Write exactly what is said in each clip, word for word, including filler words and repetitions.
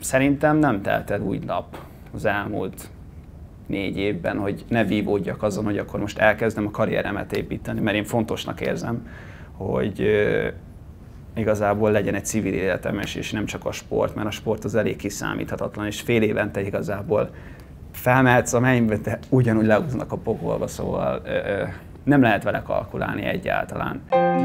Szerintem nem telt el úgy nap az elmúlt négy évben, hogy ne vívódjak azon, hogy akkor most elkezdem a karrieremet építeni, mert én fontosnak érzem, hogy igazából legyen egy civil életem is, és nem csak a sport, mert a sport az elég kiszámíthatatlan, és fél évente igazából felmehetsz a mennybe, de ugyanúgy leúznak a pokolba, szóval ö, ö, nem lehet vele kalkulálni egyáltalán.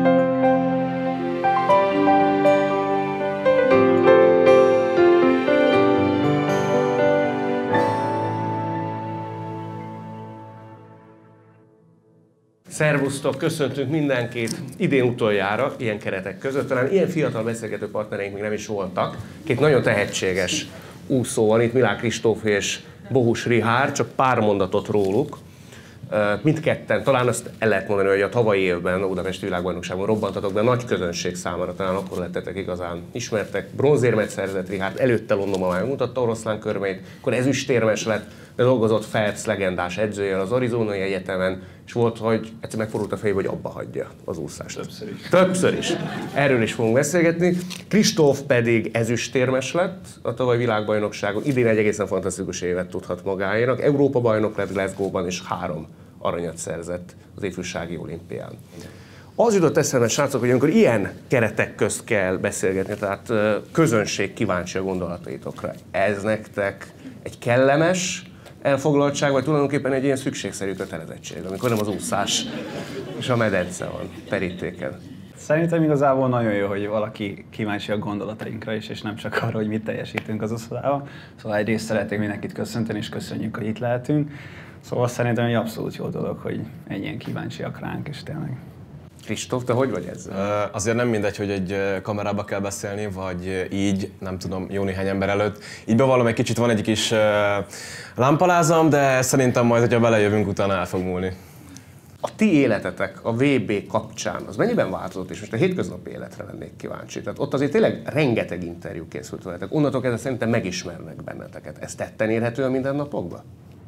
Szervusztok, köszöntünk mindenkit idén utoljára, ilyen keretek között. Talán ilyen fiatal beszélgető partnereink még nem is voltak. Két nagyon tehetséges úszó van itt, Milák Kristóf és Bohus Rihár, csak pár mondatot róluk. Mindketten, talán azt el lehet mondani, hogy a tavalyi évben a Budapesti Világbajnokságon robbantatok, de a nagy közönség számára talán akkor lettetek igazán ismertek. Bronzérmet szerzett Rihár, előtte Londonban már mutatta oroszlán körmeit, akkor ezüstérmes lett, de dolgozott Phelps legendás edzőjével az Arizonai Egyetemen, és volt, hogy egyszer megfordult a fejébe, hogy abba hagyja az úszást. Többször is. Többször is. Erről is fogunk beszélgetni. Kristóf pedig ezüstérmes lett a tavalyi világbajnokságon. Idén egy egészen fantasztikus évet tudhat magáénak. Európa bajnok lett Glasgow-ban, és három aranyat szerzett az ifjúsági olimpián. Az jutott eszembe, srácok, hogy amikor ilyen keretek közt kell beszélgetni, tehát közönség kíváncsi a gondolataitokra. Ez nektek egy kellemes elfoglaltság, vagy tulajdonképpen egy ilyen szükségszerű kötelezettség, amikor nem az úszás és a medence van terítéken? Szerintem igazából nagyon jó, hogy valaki kíváncsi a gondolatainkra is, és nem csak arra, hogy mit teljesítünk az úszodában. Szóval egyrészt szeretnék mindenkit köszönteni, és köszönjük, hogy itt lehetünk. Szóval szerintem egy abszolút jó dolog, hogy ennyien kíváncsiak ránk, és tényleg. Kristóf, te hogy vagy ezzel? Uh, azért nem mindegy, hogy egy kamerába kell beszélni, vagy így, nem tudom, jó néhány ember előtt. Így bevallom, egy kicsit van egy kis uh, lámpalázam, de szerintem majd, hogyha belejövünk, utána el fog múlni. A ti életetek a vé bé kapcsán, az mennyiben változott, és most a hétköznapi életre lennék kíváncsi. Tehát ott azért tényleg rengeteg interjú készült veletek. Onnantól kezdve szerintem megismernek benneteket. Ez tetten érhető a mindennapokban?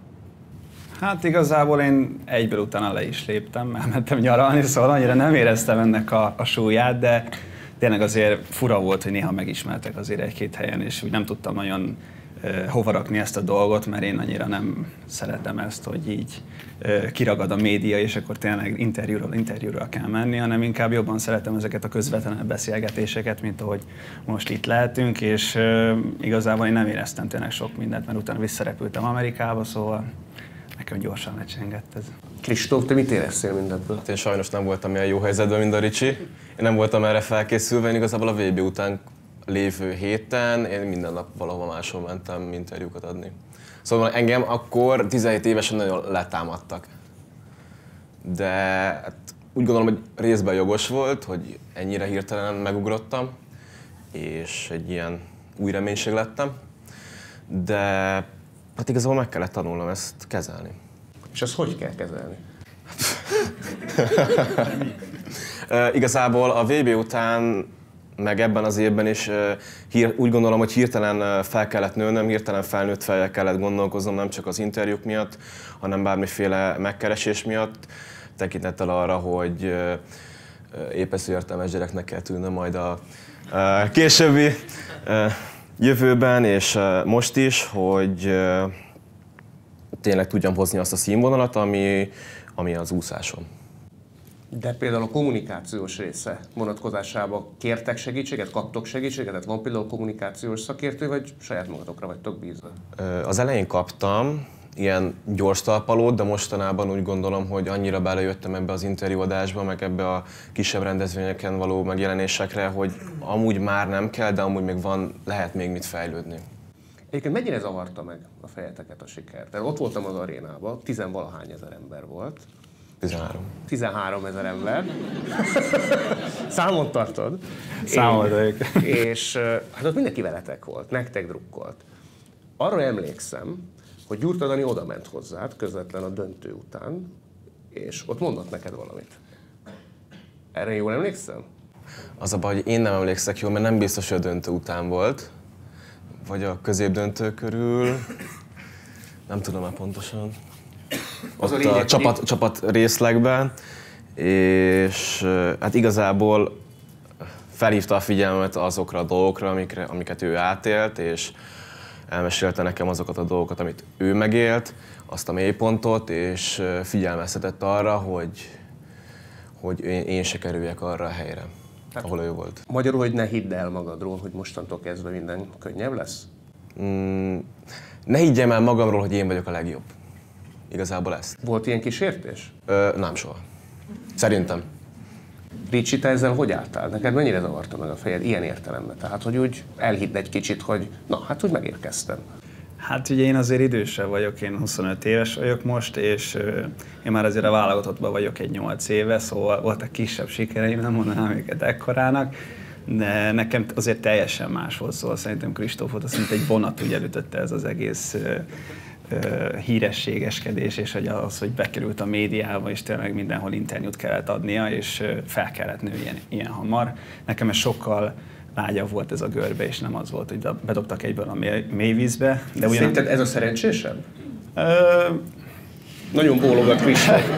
Hát igazából én egyből utána le is léptem, elmentem nyaralni, szóval annyira nem éreztem ennek a, a súlyát, de tényleg azért fura volt, hogy néha megismertek azért egy-két helyen, és úgy nem tudtam nagyon uh, hova rakni ezt a dolgot, mert én annyira nem szeretem ezt, hogy így uh, kiragad a média, és akkor tényleg interjúról interjúról kell menni, hanem inkább jobban szeretem ezeket a közvetlenebb beszélgetéseket, mint ahogy most itt lehetünk, és uh, igazából én nem éreztem tényleg sok mindent, mert utána visszarepültem Amerikába, szóval nekem gyorsan lecsengett ez. Kristóf, te mit éreztél mindebből? Hát én sajnos nem voltam ilyen jó helyzetben, mint a Ricsi. Én nem voltam erre felkészülve, én igazából a vé bé után lévő héten én minden nap valahova máshol mentem interjúkat adni. Szóval engem akkor tizenhét évesen nagyon letámadtak. De hát úgy gondolom, hogy részben jogos volt, hogy ennyire hirtelen megugrottam, és egy ilyen új reménység lettem. De hát igazából meg kellett tanulnom ezt kezelni. És ezt hogy kell kezelni? uh, igazából a vé bé után, meg ebben az évben is uh, hír, úgy gondolom, hogy hirtelen fel kellett nőnöm, hirtelen felnőtt fejjel kellett gondolkoznom, nem csak az interjúk miatt, hanem bármiféle megkeresés miatt, tekintettel arra, hogy uh, épp ezt értelmes gyereknek kell tűnöm majd a uh, későbbi uh, jövőben, és uh, most is, hogy uh, tényleg tudjam hozni azt a színvonalat, ami, ami az úszásom. De például a kommunikációs része vonatkozásában kértek segítséget, kaptok segítséget? Tehát van például kommunikációs szakértő, vagy saját magatokra vagytok bízva? Uh, az elején kaptam ilyen gyors talpalót, de mostanában úgy gondolom, hogy annyira belejöttem ebbe az interjúadásba, meg ebbe a kisebb rendezvényeken való megjelenésekre, hogy amúgy már nem kell, de amúgy még van, lehet még mit fejlődni. Egyébként mennyire zavarta meg a fejeteket a siker? Tehát ott voltam az arénában, tizenvalahány ezer ember volt. tizenhárom. tizenhárom ezer ember. Számon tartod. Számoljuk. És hát ott mindenki veletek volt, nektek drukkolt. Arra emlékszem, hogy Gyurta Dani oda ment hozzád közvetlen a döntő után, és ott mondott neked valamit. Erre jól emlékszem? Az a baj, hogy én nem emlékszek jól, mert nem biztos, hogy a döntő után volt. Vagy a középdöntő körül. Nem tudom már pontosan. Az Ott a, lényeg, a csapat, csapat részlegben. És hát igazából felhívta a figyelmet azokra a dolgokra, amikre, amiket ő átélt, és elmesélte nekem azokat a dolgokat, amit ő megélt, azt a mélypontot, és figyelmeztetett arra, hogy, hogy én, én se kerüljek arra a helyre, hát, ahol ő volt. Magyarul, hogy ne hidd el magadról, hogy mostantól kezdve minden könnyebb lesz? Mm, ne higgyem el magamról, hogy én vagyok a legjobb. Igazából ezt. Volt ilyen kísértés? Ö, nem soha. Szerintem. Ricsi, te ezzel hogy álltál? Neked mennyire zavarta meg a fejed ilyen értelemben? Tehát, hogy úgy elhidd egy kicsit, hogy na, hát úgy megérkeztem. Hát ugye én azért idősebb vagyok, én huszonöt éves vagyok most, és euh, én már azért a válogatottban vagyok egy nyolc éve, szóval voltak kisebb sikereim, nem mondanám őket ekkorának, de nekem azért teljesen más volt, szóval szerintem Kristófot azt mint egy vonat úgy elütötte ez az egész euh, euh, hírességeskedés, és hogy az, hogy bekerült a médiába, és tényleg mindenhol interjút kellett adnia, és euh, fel kellett nőni ilyen, ilyen hamar. Nekem ez sokkal lágyabb volt ez a görbe, és nem az volt, hogy bedobtak egyből a mély vízbe. De ugyan... Szerinted ez a szerencsésebb? Ö... Nagyon bólogat Kristóf.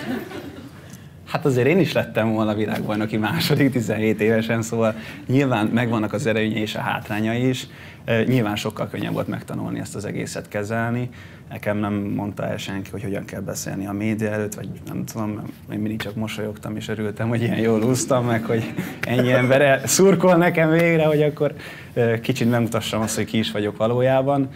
Hát azért én is lettem volna világbajnoki második, tizenhét évesen, szóval nyilván megvannak az előnyei és a hátrányai is. Nyilván sokkal könnyebb volt megtanulni ezt az egészet kezelni. Nekem nem mondta el senki, hogy hogyan kell beszélni a média előtt, vagy nem tudom, én mindig csak mosolyogtam és örültem, hogy ilyen jól úsztam, meg hogy ennyi ember szurkol nekem végre, hogy akkor kicsit megmutassam azt, hogy ki is vagyok valójában.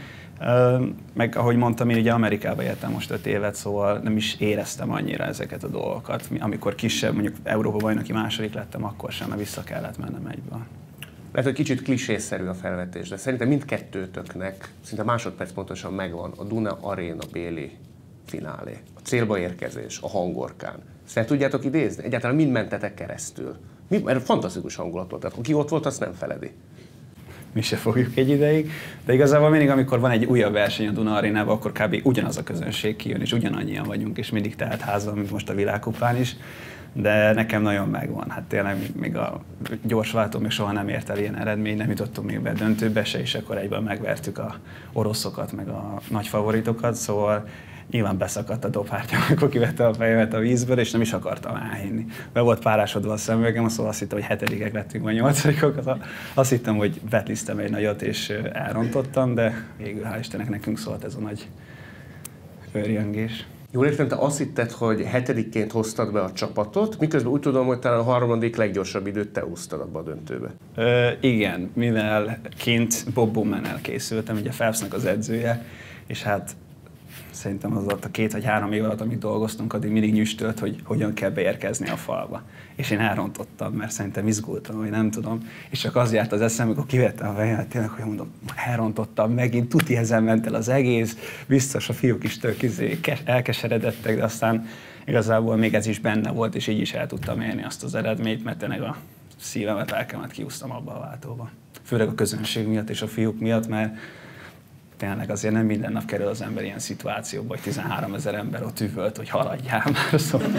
Meg ahogy mondtam, én ugye Amerikába éltem most öt évet, szóval nem is éreztem annyira ezeket a dolgokat. Amikor kisebb, mondjuk Európa-bajnoki második lettem, akkor sem, mert vissza kellett mennem egyből. Lehet, hogy kicsit klisészerű a felvetés, de szerintem mindkettőtöknek szinte másodperc pontosan megvan a Duna Arena béli finálé. A célba érkezés, a hangorkán. Ezt el tudjátok idézni? Egyáltalán mind mentetek keresztül. Mi, mert fantasztikus hangulat volt, tehát aki ott volt, azt nem feledi. Mi se fogjuk egy ideig, de igazából mindig, amikor van egy újabb verseny a Duna Arénában, akkor kb. Ugyanaz a közönség kijön, és ugyanannyian vagyunk, és mindig telt házban, mint most a világkupán is. De nekem nagyon megvan. Hát tényleg még a gyorsváltó még soha nem ért el ilyen eredmény, nem jutottunk még be döntőbe se, és akkor egyben megvertük a oroszokat, meg a nagy favoritokat, szóval nyilván beszakadt a dobhártya, amikor kivette a fejemet a vízből, és nem is akartam elhinni. Be volt párásodva a szemüvegem, szóval azt hittem, hogy hetedikek lettünk, vagy nyolcadikok. Azt hittem, hogy vetliztem egy nagyot, és elrontottam, de végül hál' Istennek nekünk szólt ez a nagy őrjöngés. Jól értem, te azt hitted, hogy hetedikként hoztad be a csapatot, miközben úgy tudom, hogy talán a harmadik leggyorsabb időt te úsztad abba a döntőbe. Ö, igen, mivel kint Bob Bowman-el készültem, ugye Phelpsnek az edzője, és hát szerintem az alatt a két vagy három év alatt, amit dolgoztunk, addig mindig nyüstölt, hogy hogyan kell beérkezni a falba. És én elrontottam, mert szerintem izgultam, vagy nem tudom. És csak az járt az eszem, amikor kivettem a fejemet, tényleg, hogy mondom, elrontottam megint, tuti ezen ment el az egész, biztos a fiúk is tök elkeseredettek, de aztán igazából még ez is benne volt, és így is el tudtam érni azt az eredményt, mert tényleg a szívemet, lelkemet kiúztam abba a váltóba. Főleg a közönség miatt és a fiúk miatt, mert tényleg azért nem minden nap kerül az ember ilyen szituációba, hogy tizenháromezer ember ott üvölt, hogy haladjál már. Szóval...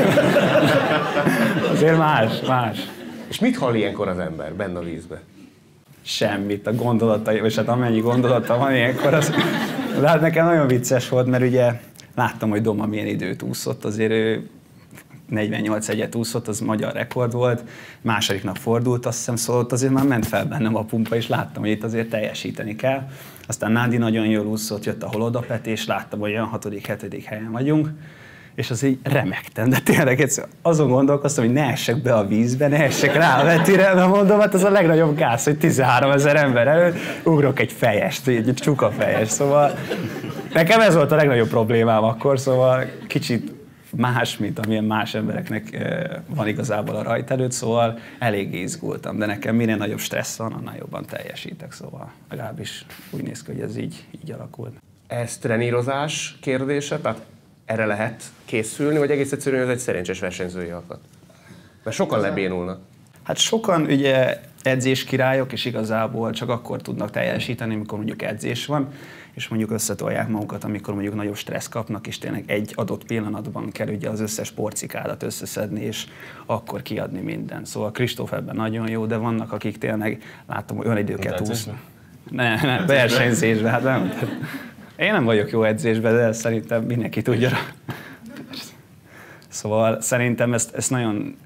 azért más, más. És mit hall ilyenkor az ember benne a vízbe? Semmit, a gondolatai, vagy hát amennyi gondolata van ilyenkor, az... De hát nekem nagyon vicces volt, mert ugye láttam, hogy Doma milyen időt úszott, azért ő negyvennyolc egyet úszott, az magyar rekord volt, második nap fordult, azt hiszem, szóval azért már ment fel bennem a pumpa, és láttam, hogy itt azért teljesíteni kell. Aztán Nádi nagyon jól úszott, jött a Holodapet, és láttam, hogy olyan hatodik, hetedik helyen vagyunk, és az így remektem, de tényleg egyszer azon gondolkoztam, hogy ne essek be a vízbe, ne essek rá a vetire, mert mondom, hát az a legnagyobb gáz, hogy tizenháromezer ember előtt ugrok egy fejest, egy csuka fejest, szóval nekem ez volt a legnagyobb problémám akkor, szóval kicsit más, mint amilyen más embereknek van igazából a rajt előtt, szóval eléggé izgultam, de nekem minél nagyobb stressz van, annál jobban teljesítek, szóval legalábbis úgy néz ki, hogy ez így, így alakult. Ez trenírozás kérdése, tehát erre lehet készülni, vagy egész egyszerűen ez egy szerencsés versenyzői alkat? Mert sokan lebénulnak. Hát sokan ugye edzéskirályok, és igazából csak akkor tudnak teljesíteni, amikor mondjuk edzés van, és mondjuk összetolják magukat, amikor mondjuk nagyobb stressz kapnak, és tényleg egy adott pillanatban kell ugye az összes porcikádat összeszedni, és akkor kiadni mindent. Szóval Kristóf ebben nagyon jó, de vannak, akik tényleg látom, hogy olyan időket úsznak. Ne, ne, versenyzésben, hát nem. Én nem vagyok jó edzésben, de szerintem mindenki tudja. Szóval szerintem ezt, ezt nagyon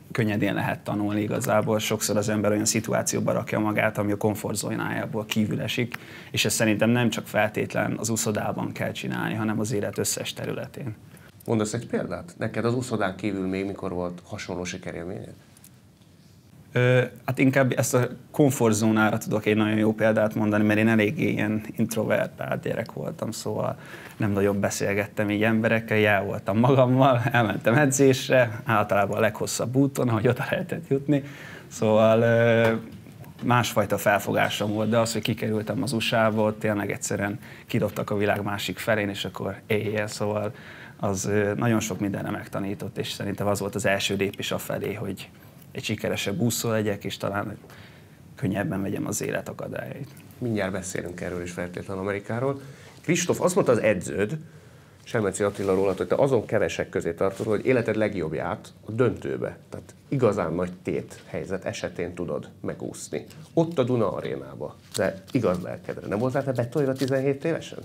könnyedén lehet tanulni igazából. Sokszor az ember olyan szituációba rakja magát, ami a komfortzónájából kívül esik, és ezt szerintem nem csak feltétlen az úszodában kell csinálni, hanem az élet összes területén. Mondasz egy példát? Neked az úszodán kívül még mikor volt hasonló sikerélményed? Ö, hát inkább ezt a komfortzónára tudok egy nagyon jó példát mondani, mert én eléggé ilyen introvertált gyerek voltam, szóval nem nagyon beszélgettem így emberekkel, el voltam magammal, elmentem edzésre, általában a leghosszabb úton, ahogy oda lehetett jutni, szóval ö, másfajta felfogásom volt, de az, hogy kikerültem az u es á-ból, tényleg egyszerűen kidobtak a világ másik felén, és akkor éjjel, szóval az ö, nagyon sok mindenre megtanított, és szerintem az volt az első lépés afelé, hogy egy sikeresebb úszó legyek, és talán könnyebben vegyem az élet akadályait. Mindjárt beszélünk erről is feltétlenül Amerikáról. Kristóf, azt mondta az edződ, Selmeci Attila rólad, hogy te azon kevesek közé tartozol, hogy életed legjobbját a döntőbe, tehát igazán nagy tét helyzet esetén tudod megúszni. Ott a Duna arénába. De igaz lelkedre. Nem voltál te betolva tizenhét évesen?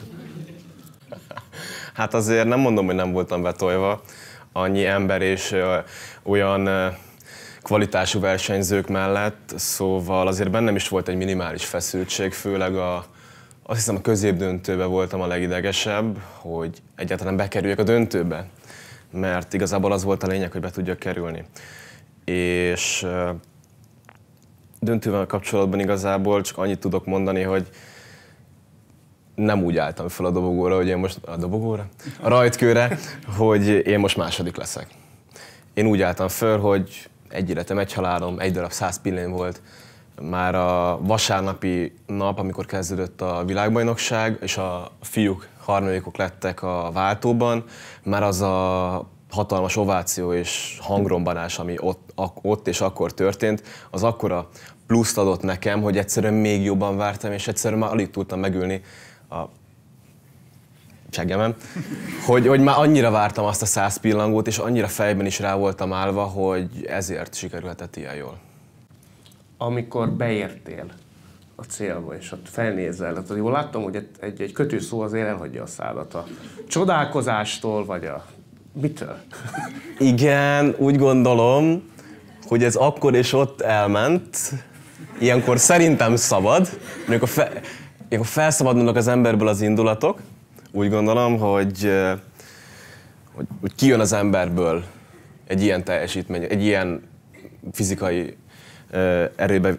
Hát azért nem mondom, hogy nem voltam betolva. Annyi ember és ö, olyan ö, kvalitású versenyzők mellett, szóval azért bennem is volt egy minimális feszültség, főleg a, azt hiszem a középdöntőbe voltam a legidegesebb, hogy egyáltalán bekerüljek a döntőbe, mert igazából az volt a lényeg, hogy be tudjak kerülni. És ö, döntővel kapcsolatban igazából csak annyit tudok mondani, hogy nem úgy álltam fel a dobogóra, hogy én most a dobogóra, a rajtkőre, hogy én most második leszek. Én úgy álltam föl, hogy egy életem, egy halálom, egy darab száz pillén volt. Már a vasárnapi nap, amikor kezdődött a világbajnokság, és a fiúk harmadikok lettek a váltóban, már az a hatalmas ováció és hangrombanás, ami ott, ott és akkor történt, az akkora pluszt adott nekem, hogy egyszerűen még jobban vártam, és egyszerűen már alig tudtam megülni a seggemen, hogy, hogy már annyira vártam azt a száz pillangót, és annyira fejben is rá voltam állva, hogy ezért sikerülhetett ilyen jól. Amikor beértél a célba, és ott felnézel, hát jól láttam, hogy egy, egy, egy kötőszó azért elhagyja a szádat a csodálkozástól, vagy a mitől? Igen, úgy gondolom, hogy ez akkor és ott elment. Ilyenkor szerintem szabad, amikor, fe, amikor felszabadulnak az emberből az indulatok, úgy gondolom, hogy, hogy, hogy kijön az emberből egy ilyen teljesítmény, egy ilyen fizikai erőbe,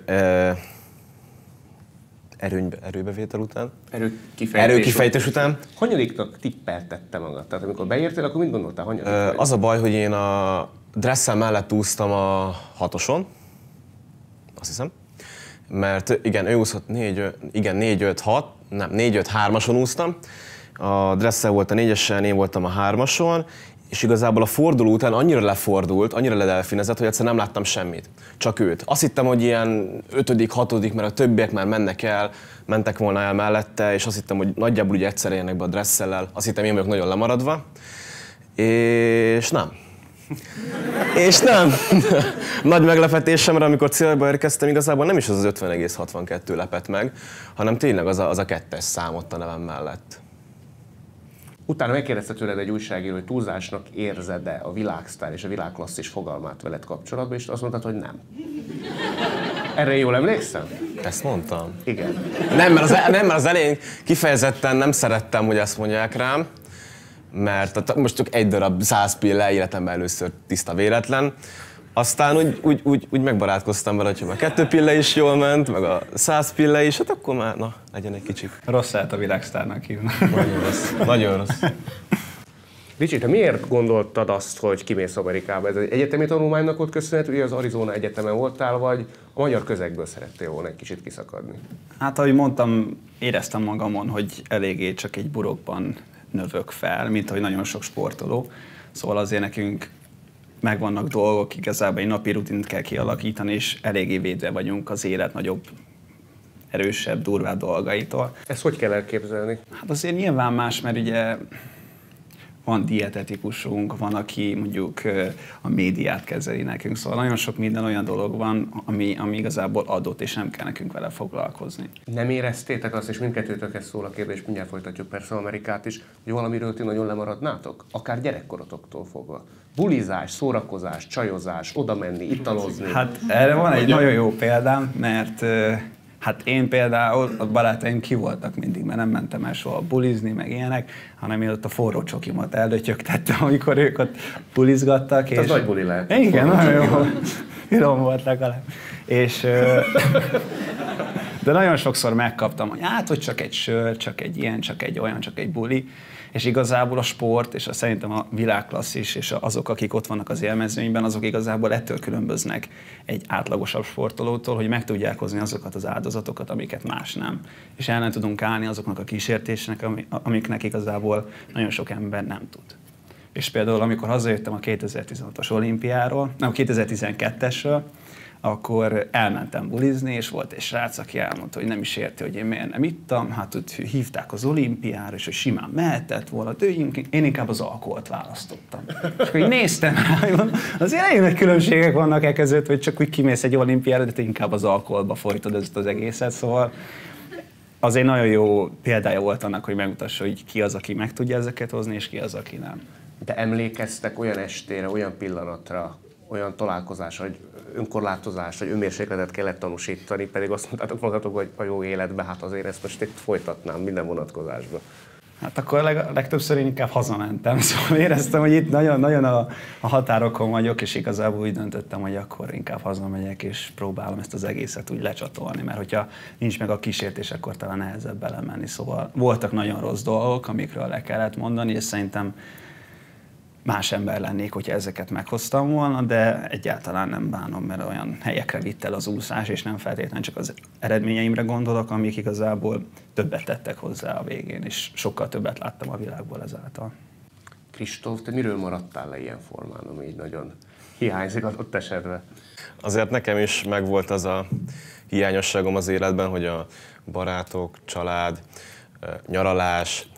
erőnybe, erőbevétel után. Erőkifejtés, Erőkifejtés után. Hanyadiknak tippeltette magad? Tehát amikor beértél, akkor mit gondoltál? Hanyadik Az a baj, hogy én a dresszem mellett úsztam a hatoson, azt hiszem. Mert igen, ő úszott négy, igen, négy öt hat, nem, négy öt hármason úsztam. A dresszel volt a négyesen, én voltam a hármason, és igazából a forduló után annyira lefordult, annyira ledelfinezett, hogy egyszerűen nem láttam semmit. Csak őt. Azt hittem, hogy ilyen ötödik, hatodik, mert a többiek már mennek el, mentek volna el mellette, és azt hittem, hogy nagyjából ugye egyszer érjenek be a dressellel. Azt hittem, én vagyok nagyon lemaradva. És nem. És nem. Nagy meglepetésemre, amikor célba érkeztem, igazából nem is az az ötven egész hatvankettő lepett meg, hanem tényleg az a, az a kettes szám ott a nevem mellett. Utána megkérdezte tőled egy újságíró, hogy túlzásnak érzed-e a világsztár és a világklasszis fogalmát veled kapcsolatban, és azt mondtad, hogy nem. Erre jól emlékszem? Ezt mondtam? Igen. Nem, mert az, nem, mert az elején kifejezetten nem szerettem, hogy ezt mondják rám, mert most csak egy darab száz pille életemben először tiszta véletlen. Aztán úgy, úgy, úgy, úgy megbarátkoztam vele, hogy már kettő pille is jól ment, meg a száz pille is, hát akkor már, na, legyen egy kicsit. Rossz lehet a világsztárnak hívni. Nagyon rossz, nagyon rossz. Ricsi, te miért gondoltad azt, hogy kimész Amerikába? Ez egy egyetemi tanulmánynak volt köszönhető, hogy az Arizona Egyetemen voltál, vagy a magyar közegből szerettél volna egy kicsit kiszakadni? Hát, ahogy mondtam, éreztem magamon, hogy eléggé csak egy burokban növök fel, mint ahogy nagyon sok sportoló. Szóval azért nekünk megvannak dolgok, igazából egy napi rutint kell kialakítani, és eléggé védve vagyunk az élet nagyobb, erősebb, durvább dolgaitól. Ezt hogy kell elképzelni? Hát azért nyilván más, mert ugye van dietetikusunk, van, aki mondjuk a médiát kezeli nekünk, szóval nagyon sok minden olyan dolog van, ami, ami igazából adott, és nem kell nekünk vele foglalkozni. Nem éreztétek azt, és mindkettőtökhez szól a kérdés, mindjárt folytatjuk persze Amerikát is, hogy valamiről ti nagyon lemaradnátok? Akár gyerekkorotoktól fogva. Bulizás, szórakozás, csajozás, oda menni, italozni. Hát erre van egy nagyon jó példám, mert hát én például, a barátaim ki voltak mindig, mert nem mentem el soha bulizni, meg ilyenek, hanem én ott a forró csokimat eldötyögtettem, amikor ők ott bulizgattak. Ez nagy buli lehet. Igen, nagyon jó. Finom volt legalább. És, de nagyon sokszor megkaptam, hogy hát, hogy csak egy sör, csak egy ilyen, csak egy olyan, csak egy buli. És igazából a sport, és a, szerintem a világklasszis, és azok, akik ott vannak az élmezőnyben, azok igazából ettől különböznek egy átlagosabb sportolótól, hogy meg tudják hozni azokat az áldozatokat, amiket más nem. És ellen tudunk állni azoknak a kísértésnek, amiknek igazából nagyon sok ember nem tud. És például, amikor hazajöttem a kétezer-tizenhatos olimpiáról, nem, a kétezer-tizenkettesről, akkor elmentem bulizni, és volt egy srác, aki elmondta, hogy nem is érti, hogy én miért nem ittam, hát ott hívták az olimpiára, és hogy simán mehetett volna, én inkább az alkoholt választottam. És akkor így néztem rá, azért elég nagy különbségek vannak e között, hogy csak úgy kimész egy olimpiára, de te inkább az alkoholba folytod ezt az egészet, szóval azért nagyon jó példája volt annak, hogy megmutassa, hogy ki az, aki meg tudja ezeket hozni, és ki az, aki nem. De emlékeztek olyan estére, olyan pillanatra, olyan találkozás, hogy önkorlátozás, vagy önmérsékletet kellett tanúsítani, pedig azt mondtátok magatok, hogy a jó életben, hát azért ezt most itt folytatnám minden vonatkozásban. Hát akkor leg, legtöbbször én inkább hazamentem, szóval éreztem, hogy itt nagyon-nagyon a, a határokon vagyok, és igazából úgy döntöttem, hogy akkor inkább hazamegyek, és próbálom ezt az egészet úgy lecsatolni, mert hogyha nincs meg a kísértés, akkor talán nehezebb belemenni. Szóval voltak nagyon rossz dolgok, amikről le kellett mondani, és szerintem más ember lennék, hogyha ezeket meghoztam volna, de egyáltalán nem bánom, mert olyan helyekre vitt el az úszás, és nem feltétlenül csak az eredményeimre gondolok, amik igazából többet tettek hozzá a végén, és sokkal többet láttam a világból ezáltal. Kristóf, te miről maradtál le ilyen formán, ami így nagyon hiányzik adott esetben? Azért nekem is megvolt az a hiányosságom az életben, hogy a barátok, család, nyaralás,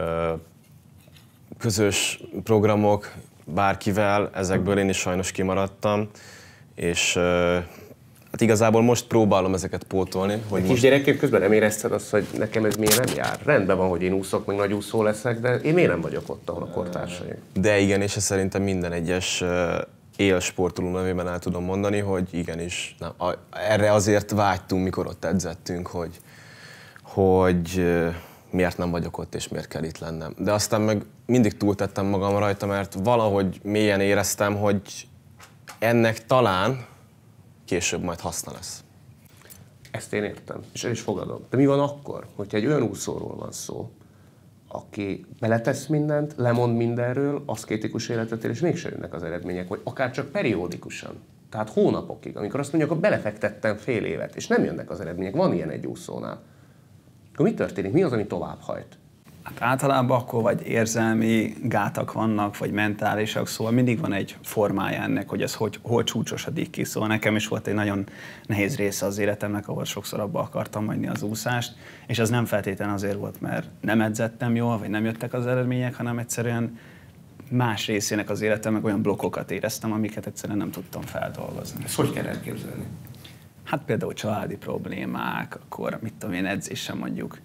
közös programok bárkivel, ezekből én is sajnos kimaradtam, és hát igazából most próbálom ezeket pótolni. Hogy most... Kisgyerekként közben nem érezted azt, hogy nekem ez miért nem jár? Rendben van, hogy én úszok, meg nagy úszó leszek, de én miért nem vagyok ott, ahol a kortársaim? De igen, és szerintem minden egyes élsportoló nevében el tudom mondani, hogy igenis, nem, erre azért vágytunk, mikor ott edzettünk, hogy, hogy miért nem vagyok ott, és miért kell itt lennem. De aztán meg mindig túltettem magam rajta, mert valahogy mélyen éreztem, hogy ennek talán később majd haszna lesz. Ezt én értem, és el is fogadom. De mi van akkor, hogyha egy olyan úszóról van szó, aki beletesz mindent, lemond mindenről, aszkétikus életet él, és mégsem jönnek az eredmények, vagy akár csak periódikusan, tehát hónapokig, amikor azt mondja, hogy belefektettem fél évet, és nem jönnek az eredmények, van ilyen egy úszónál. Akkor mi történik? Mi az, ami továbbhajt? Hát általában akkor vagy érzelmi gátak vannak, vagy mentálisak, szóval mindig van egy formája ennek, hogy ez hogy, hol csúcsosodik ki. Szóval nekem is volt egy nagyon nehéz része az életemnek, ahol sokszor abba akartam hagyni az úszást, és ez nem feltétlenül azért volt, mert nem edzettem jól, vagy nem jöttek az eredmények, hanem egyszerűen más részének az életemnek olyan blokkokat éreztem, amiket egyszerűen nem tudtam feldolgozni. Ezt hogy kell elképzelni? Hát például családi problémák, akkor mit tudom én, edzésen mondjuk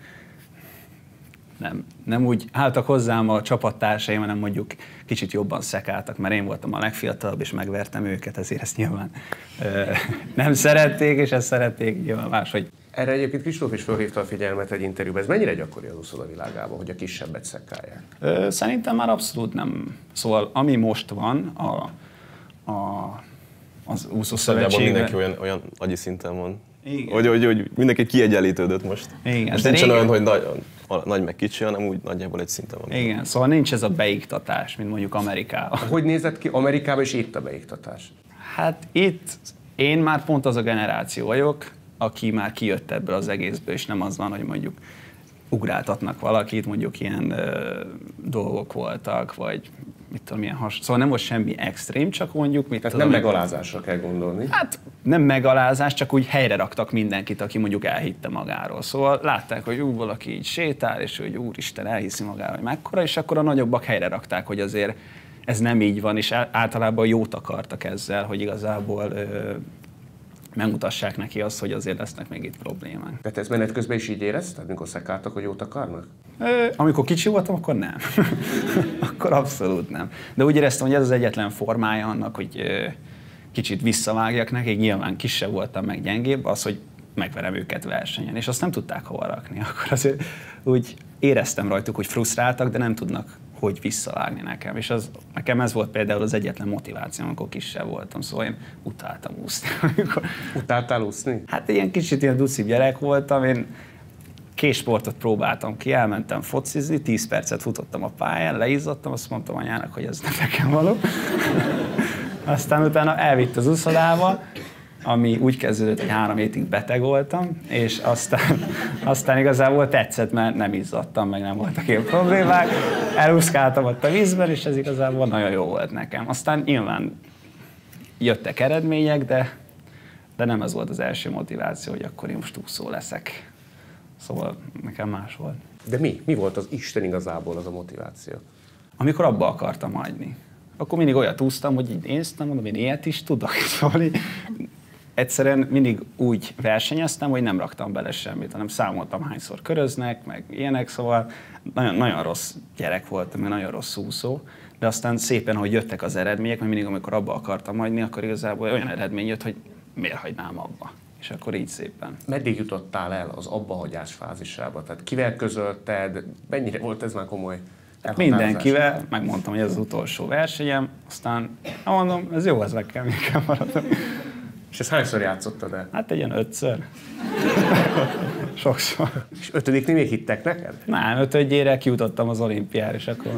nem, nem úgy álltak hozzám a csapattársaim, hanem mondjuk kicsit jobban szekáltak, mert én voltam a legfiatalabb, és megvertem őket, ezért ezt nyilván ö, nem szerették, és ezt szerették nyilván máshogy. Erre egyébként Kristóf is felhívta a figyelmet egy interjúban. Ez mennyire gyakori az úszoda világában, hogy a kisebbet szekálják? Ö, szerintem már abszolút nem. Szóval ami most van, a, a, az úszószövetségben... Mindenki olyan, olyan agyi szinten van. Igen. Hogy, hogy, hogy mindenki kiegyenlítődött most. Igen. Most nincsen olyan, hogy nagy, nagy meg kicsi, hanem úgy nagyjából egy szinten van. Igen, szóval nincs ez a beiktatás, mint mondjuk Amerikában. Hogy nézett ki Amerikában, és itt a beiktatás? Hát itt én már pont az a generáció vagyok, aki már kijött ebből az egészből, és nem az van, hogy mondjuk ugráltatnak valakit, mondjuk ilyen ö, dolgok voltak, vagy mit tudom, milyen has... Szóval nem volt semmi extrém, csak mondjuk... Mit Tehát tudom, nem megalázásra kell gondolni. Hát nem megalázás, csak úgy helyre raktak mindenkit, aki mondjuk elhitte magáról. Szóval látták, hogy ú, valaki így sétál, és hogy úristen, elhiszi magáról, hogy mekkora, és akkor a nagyobbak helyre rakták, hogy azért ez nem így van, és általában jót akartak ezzel, hogy igazából ö, megmutassák neki azt, hogy azért lesznek még itt problémák. Tehát ez menet közben is így érezted, mikor szekáltak, hogy jót akarnak? Ö, amikor kicsi voltam, akkor nem. Akkor abszolút nem. De úgy éreztem, hogy ez az egyetlen formája annak, hogy ö, kicsit visszavágjak nekik. Nyilván kisebb voltam, meg gyengébb, az, hogy megverem őket versenyen, és azt nem tudták hova rakni. Akkor azért úgy éreztem rajtuk, hogy frusztráltak, de nem tudnak hogy visszavágni nekem. És az, nekem ez volt például az egyetlen motiváció, amikor kisebb voltam, szóval én utáltam úszni. Amikor... Utáltál úszni? Hát ilyen kicsit ilyen ducibb gyerek voltam, én késportot próbáltam ki, elmentem focizni, tíz percet futottam a pályán, leizzadtam, azt mondtam anyának, hogy ez nem nekem való. Aztán utána elvitt az úszodába, ami úgy kezdődött, hogy három hétig beteg voltam, és aztán, aztán igazából tetszett, mert nem izzadtam, meg nem voltak ilyen problémák. Elúszkáltam ott a vízben, és ez igazából nagyon jó volt nekem. Aztán nyilván jöttek eredmények, de, de nem ez volt az első motiváció, hogy akkor én most úszó leszek. Szóval nekem más volt. De mi? Mi volt az Isten igazából az a motiváció? Amikor abba akartam hagyni. Akkor mindig olyat úsztam, hogy én ezt nem mondom, én ilyet is tudok. Szóval egyszerűen mindig úgy versenyeztem, hogy nem raktam bele semmit, hanem számoltam, hányszor köröznek, meg ilyenek, szóval nagyon, nagyon rossz gyerek voltam, meg nagyon rossz úszó, de aztán szépen, hogy jöttek az eredmények, mert mindig, amikor abba akartam hagyni, akkor igazából olyan eredmény jött, hogy miért hagynám abba. És akkor így szépen. Meddig jutottál el az abbahagyás fázisába? Tehát kivel közölted? Mennyire volt ez már komoly? Mindenkivel, megmondtam, hogy ez az utolsó versenyem, aztán mondom, ez jó, ez meg kell, még kell maradni. És ezt hányszor játszottad el? Hát egy ilyen ötször. Sokszor. És ötödiknél még hittek neked? Nem, ötödjére kijutottam az olimpiára, és akkor...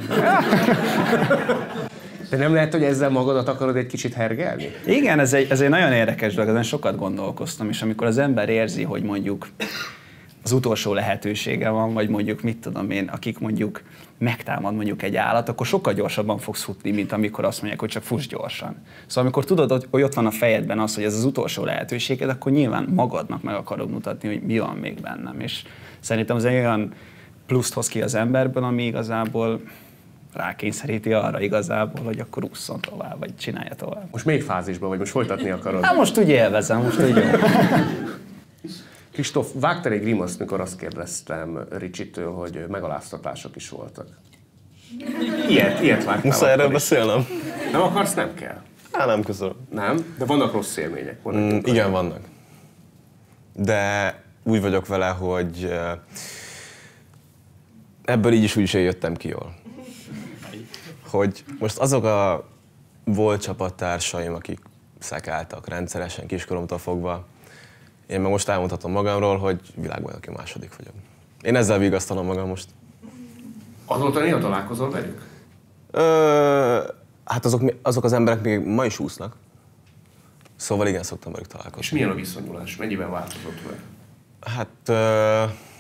De nem lehet, hogy ezzel magadat akarod egy kicsit hergelni? Igen, ez egy, ez egy nagyon érdekes dolog, ezen sokat gondolkoztam, és amikor az ember érzi, hogy mondjuk az utolsó lehetősége van, vagy mondjuk mit tudom én, akik mondjuk megtámad mondjuk egy állat, akkor sokkal gyorsabban fogsz futni, mint amikor azt mondják, hogy csak fuss gyorsan. Szóval amikor tudod, hogy ott van a fejedben az, hogy ez az utolsó lehetőséged, akkor nyilván magadnak meg akarod mutatni, hogy mi van még bennem. És szerintem az egy olyan pluszt hoz ki az emberből, ami igazából rákényszeríti arra igazából, hogy akkor ússzon tovább, vagy csinálja tovább. Most még fázisban vagy, most folytatni akarod? Hát most úgy élvezem, most úgy jó. Kristóf, vágtál egy grimaszt, mikor azt kérdeztem Ricsitől, hogy megaláztatások is voltak. Ilyet, ilyet vágtál. Muszáj erről beszélnem? Nem akarsz, nem kell. Á, nem köszönöm. Nem? De vannak rossz élmények. Vannak Mm, igen, vannak. De úgy vagyok vele, hogy ebből így is úgy is én jöttem ki jól. Hogy most azok a volt csapattársaim, akik szekáltak rendszeresen kiskoromtól fogva, én meg most elmondhatom magamról, hogy világbajnoki második vagyok. Én ezzel vigasztalom magam most. Azóta néha találkozol velük? Ö, hát azok, azok az emberek még ma is úsznak. Szóval igen, szoktam velük találkozni. És milyen a viszonyulás? Mennyiben változott meg? Hát, ö,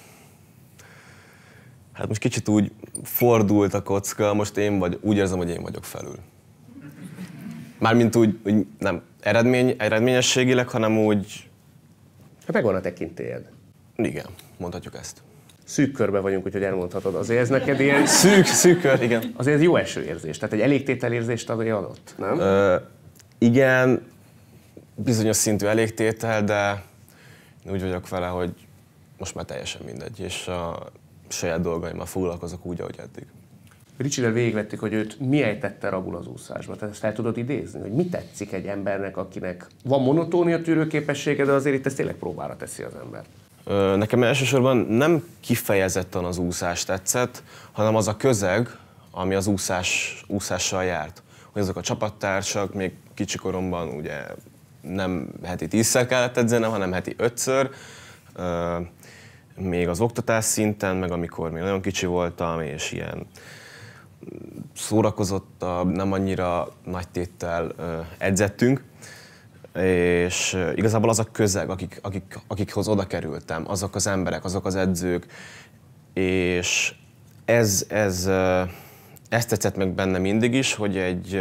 hát most kicsit úgy fordult a kocka, most én vagy, úgy érzem, hogy én vagyok felül. Mármint úgy, úgy nem eredmény, eredményességileg, hanem úgy... Hát megvan a tekintélyed. Igen, mondhatjuk ezt. Szűk körben vagyunk, úgyhogy elmondhatod. Azért ez neked ilyen... Szűk, szűk kör, igen. Azért ez jó eső érzés, tehát egy elégtételérzést azért adott, nem? Ö, igen, bizonyos szintű elégtétel, de úgy vagyok vele, hogy most már teljesen mindegy, és a saját dolgaimmal foglalkozok úgy, ahogy eddig. Ricsivel végigvettük, hogy őt mi ejtette rabul az úszásba. Tehát ezt el tudod idézni, hogy mi tetszik egy embernek, akinek van monotónia tűrőképessége, de azért itt ezt tényleg próbára teszi az ember. Ö, nekem elsősorban nem kifejezetten az úszás tetszett, hanem az a közeg, ami az úszás, úszással járt. Hogy azok a csapattársak, még kicsikoromban ugye nem heti tízszer kellett edzenem, hanem heti ötször. Ö, még az oktatás szinten, meg amikor még nagyon kicsi voltam, és ilyen szórakozottabb, nem annyira nagy téttel ö, edzettünk, és ö, igazából az a közeg, akik, akik, akikhoz oda kerültem, azok az emberek, azok az edzők, és ez, ez, ö, ezt tetszett meg benne mindig is, hogy egy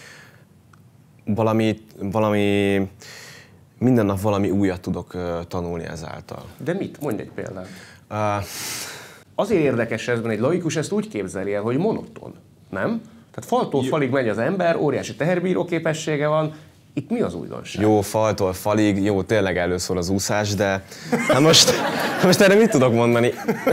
valami, valami minden nap valami újat tudok tanulni ezáltal. De mit? Mondj egy példát. Uh, Azért érdekes ez, mert egy laikus ezt úgy képzeli el, hogy monoton, nem? Tehát faltól falig megy az ember, óriási teherbíró képessége van. Itt mi az újdonság? Jó, faltól falig, jó, tényleg először az úszás, de na most, most erre mit tudok mondani?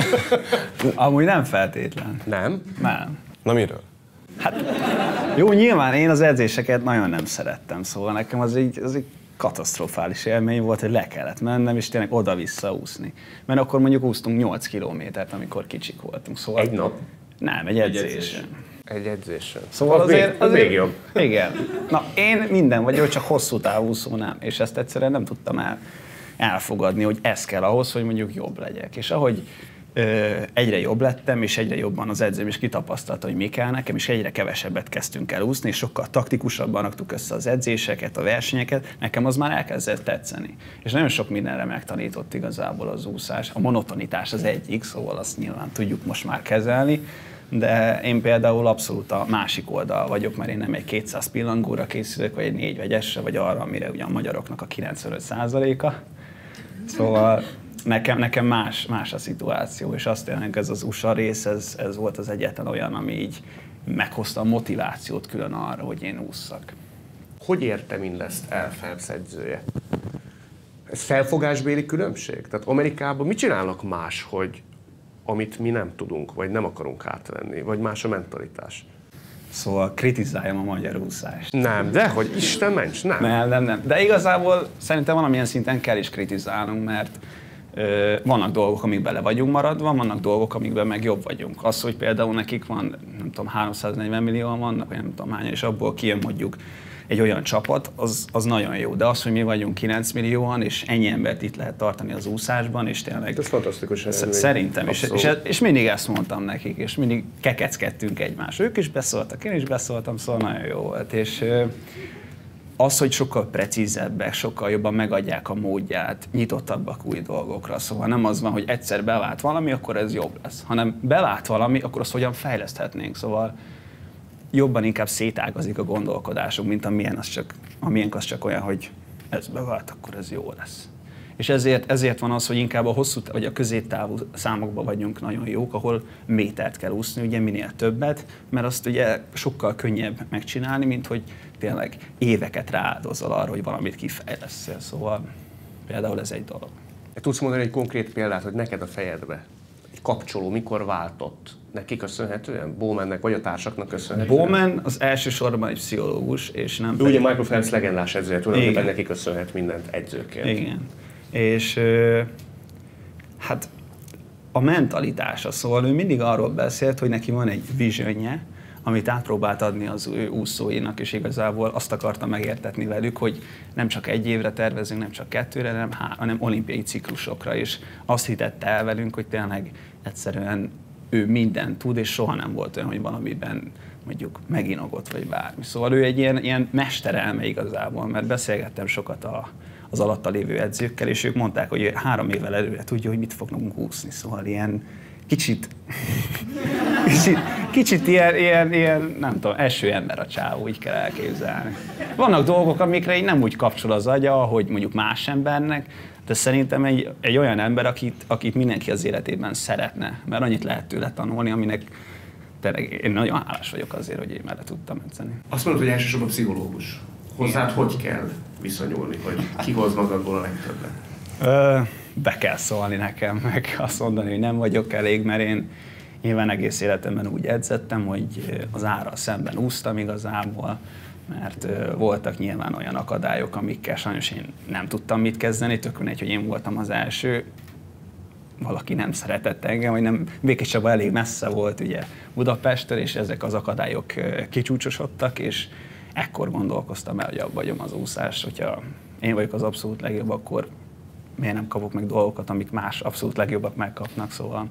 Amúgy nem feltétlen. Nem? Nem. Na miről? Hát jó, nyilván én az edzéseket nagyon nem szerettem, szóval nekem az egy, az egy katasztrofális élmény volt, hogy le kellett mennem, és tényleg oda-vissza úszni. Mert akkor mondjuk úsztunk nyolc kilométert, amikor kicsik voltunk. Szóval Egy nap? Nem, egy edzésen. Egy edzésen. Szóval az azért, még, az azért, még jobb. Igen. Na, én minden vagyok, csak hosszú távúszó nem. És ezt egyszerűen nem tudtam el, elfogadni, hogy ez kell ahhoz, hogy mondjuk jobb legyek. És ahogy ö, egyre jobb lettem, és egyre jobban az edzőm is kitapasztalta, hogy mi kell nekem, és egyre kevesebbet kezdtünk el úszni, és sokkal taktikusabban raktuk össze az edzéseket, a versenyeket, nekem az már elkezdett tetszeni. És nagyon sok mindenre megtanított igazából az úszás. A monotonitás az egyik, szóval azt nyilván tudjuk most már kezelni, de én például abszolút a másik oldal vagyok, mert én nem egy kétszáz pillangóra készülök, vagy egy négy vegyesre, vagy arra, amire ugye a magyaroknak a kilencvenöt százaléka. Szóval nekem, nekem más, más a szituáció, és azt tényleg ez az u es á rész, ez, ez volt az egyetlen olyan, ami így meghozta a motivációt külön arra, hogy én ússzak. Hogy érte mindezt el Phelps edzője? Ez felfogásbéli különbség? Tehát Amerikában mit csinálnak más, hogy amit mi nem tudunk, vagy nem akarunk átvenni, vagy más a mentalitás? Szóval kritizáljam a magyar úszást. Nem, de hogy Isten ments, nem. Nem, nem, nem. De igazából szerintem valamilyen szinten kell is kritizálnunk, mert ö, vannak dolgok, amikben le vagyunk maradva, vannak dolgok, amikben meg jobb vagyunk. Az, hogy például nekik van, nem tudom, háromszáznegyven millióan vannak, vagy nem tudom hányan, és abból kijön mondjuk egy olyan csapat, az, az nagyon jó. De az, hogy mi vagyunk kilenc millióan, és ennyi embert itt lehet tartani az úszásban, és tényleg... Ez fantasztikus. Sz- szerintem, és, és, és mindig ezt mondtam nekik, és mindig kekeckedtünk egymás. Ők is beszóltak, én is beszóltam, szóval nagyon jó volt. És az, hogy sokkal precízebbek, sokkal jobban megadják a módját, nyitottabbak új dolgokra. Szóval nem az van, hogy egyszer bevált valami, akkor ez jobb lesz, hanem bevált valami, akkor azt hogyan fejleszthetnénk. Szóval jobban inkább szétágazik a gondolkodásunk, mint amilyen az csak, amilyen az csak olyan, hogy ez bevált, akkor ez jó lesz. És ezért, ezért van az, hogy inkább a hosszú vagy a középtávú számokban vagyunk nagyon jók, ahol métert kell úszni, ugye minél többet, mert azt ugye sokkal könnyebb megcsinálni, mint hogy tényleg éveket rááldozol arra, hogy valamit kifejlesztél. Szóval például ez egy dolog. Tudsz mondani egy konkrét példát, hogy neked a fejedbe egy kapcsoló mikor váltott? Neki köszönhetően? Bowmannek vagy a társaknak köszönhetően? Bowman az elsősorban egy pszichológus, és nem Ő pedig... ugye Michael Phelps legendás edzője, tulajdonképpen neki köszönhet mindent edzőként. Igen. És hát a mentalitása, szóval ő mindig arról beszélt, hogy neki van egy visionje, amit átpróbált adni az ő úszóinak, és igazából azt akarta megértetni velük, hogy nem csak egy évre tervezünk, nem csak kettőre, hanem, há- hanem olimpiai ciklusokra, és azt hitette el velünk, hogy tényleg egyszerűen ő mindent tud, és soha nem volt olyan, hogy valamiben mondjuk meginogott, vagy bármi. Szóval ő egy ilyen, ilyen mesterelme igazából, mert beszélgettem sokat a, az alatta lévő edzőkkel, és ők mondták, hogy három évvel előre tudja, hogy mit fogunk úszni. Szóval ilyen kicsit, kicsit, kicsit ilyen, ilyen, ilyen, nem tudom, első ember a csávó, úgy kell elképzelni. Vannak dolgok, amikre így nem úgy kapcsol az agya, hogy mondjuk más embernek, de szerintem egy, egy olyan ember, akit, akit mindenki az életében szeretne, mert annyit lehet tőle tanulni, aminek tényleg én nagyon hálás vagyok azért, hogy én mellett tudtam edzeni. Azt mondod, hogy elsősorban pszichológus. Hozzád hogy kell viszonyulni, hogy kihoz magadból a legtöbbet? Ö, be kell szólni nekem, meg azt mondani, hogy nem vagyok elég, mert én nyilván egész életemben úgy edzettem, hogy az árral szemben úsztam igazából, mert voltak nyilván olyan akadályok, amikkel sajnos én nem tudtam mit kezdeni, tök mindegy, hogy én voltam az első, valaki nem szeretett engem, vagy nem, Békés Csaba elég messze volt ugye Budapesttől, és ezek az akadályok kicsúcsosodtak, és ekkor gondolkoztam el, hogy abba vagyom az úszás, hogyha én vagyok az abszolút legjobb, akkor miért nem kapok meg dolgokat, amik más abszolút legjobbak megkapnak, szóval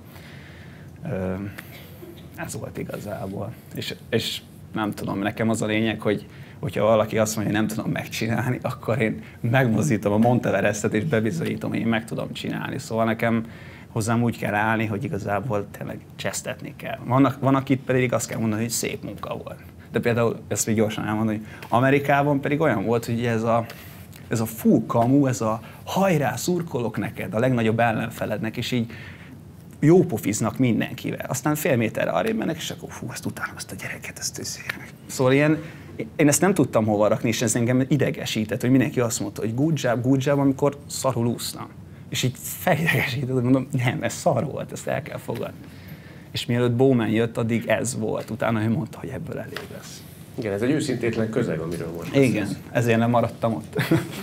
ez volt igazából. És, és nem tudom, nekem az a lényeg, hogy hogyha valaki azt mondja, hogy nem tudom megcsinálni, akkor én megmozdítom a Monteverestet és bebizonyítom, hogy én meg tudom csinálni. Szóval nekem, hozzám úgy kell állni, hogy igazából tényleg csesztetni kell. Vannak, van, akit pedig azt kell mondani, hogy szép munka volt. De például ezt még gyorsan elmondani, hogy Amerikában pedig olyan volt, hogy ez a, ez a full kamu, ez a hajrá, szurkolok neked, a legnagyobb ellenfelednek, és így jó pofiznak mindenkivel. Aztán fél méterre arrébb mennek, és akkor fú, ezt utálom, ezt a gyereket, ezt összérnek. Szóval ilyen, én ezt nem tudtam hova rakni, és ez engem idegesített, hogy mindenki azt mondta, hogy good job, good job, amikor szarul úsztam. És így felidegesített, hogy mondom, nem, ez szar volt, ezt el kell fogadni. És mielőtt Bowman jött, addig ez volt. Utána ő mondta, hogy ebből elég lesz. Igen, ez egy őszintétlen közeg, amiről most beszélsz. Igen, ezért nem maradtam ott.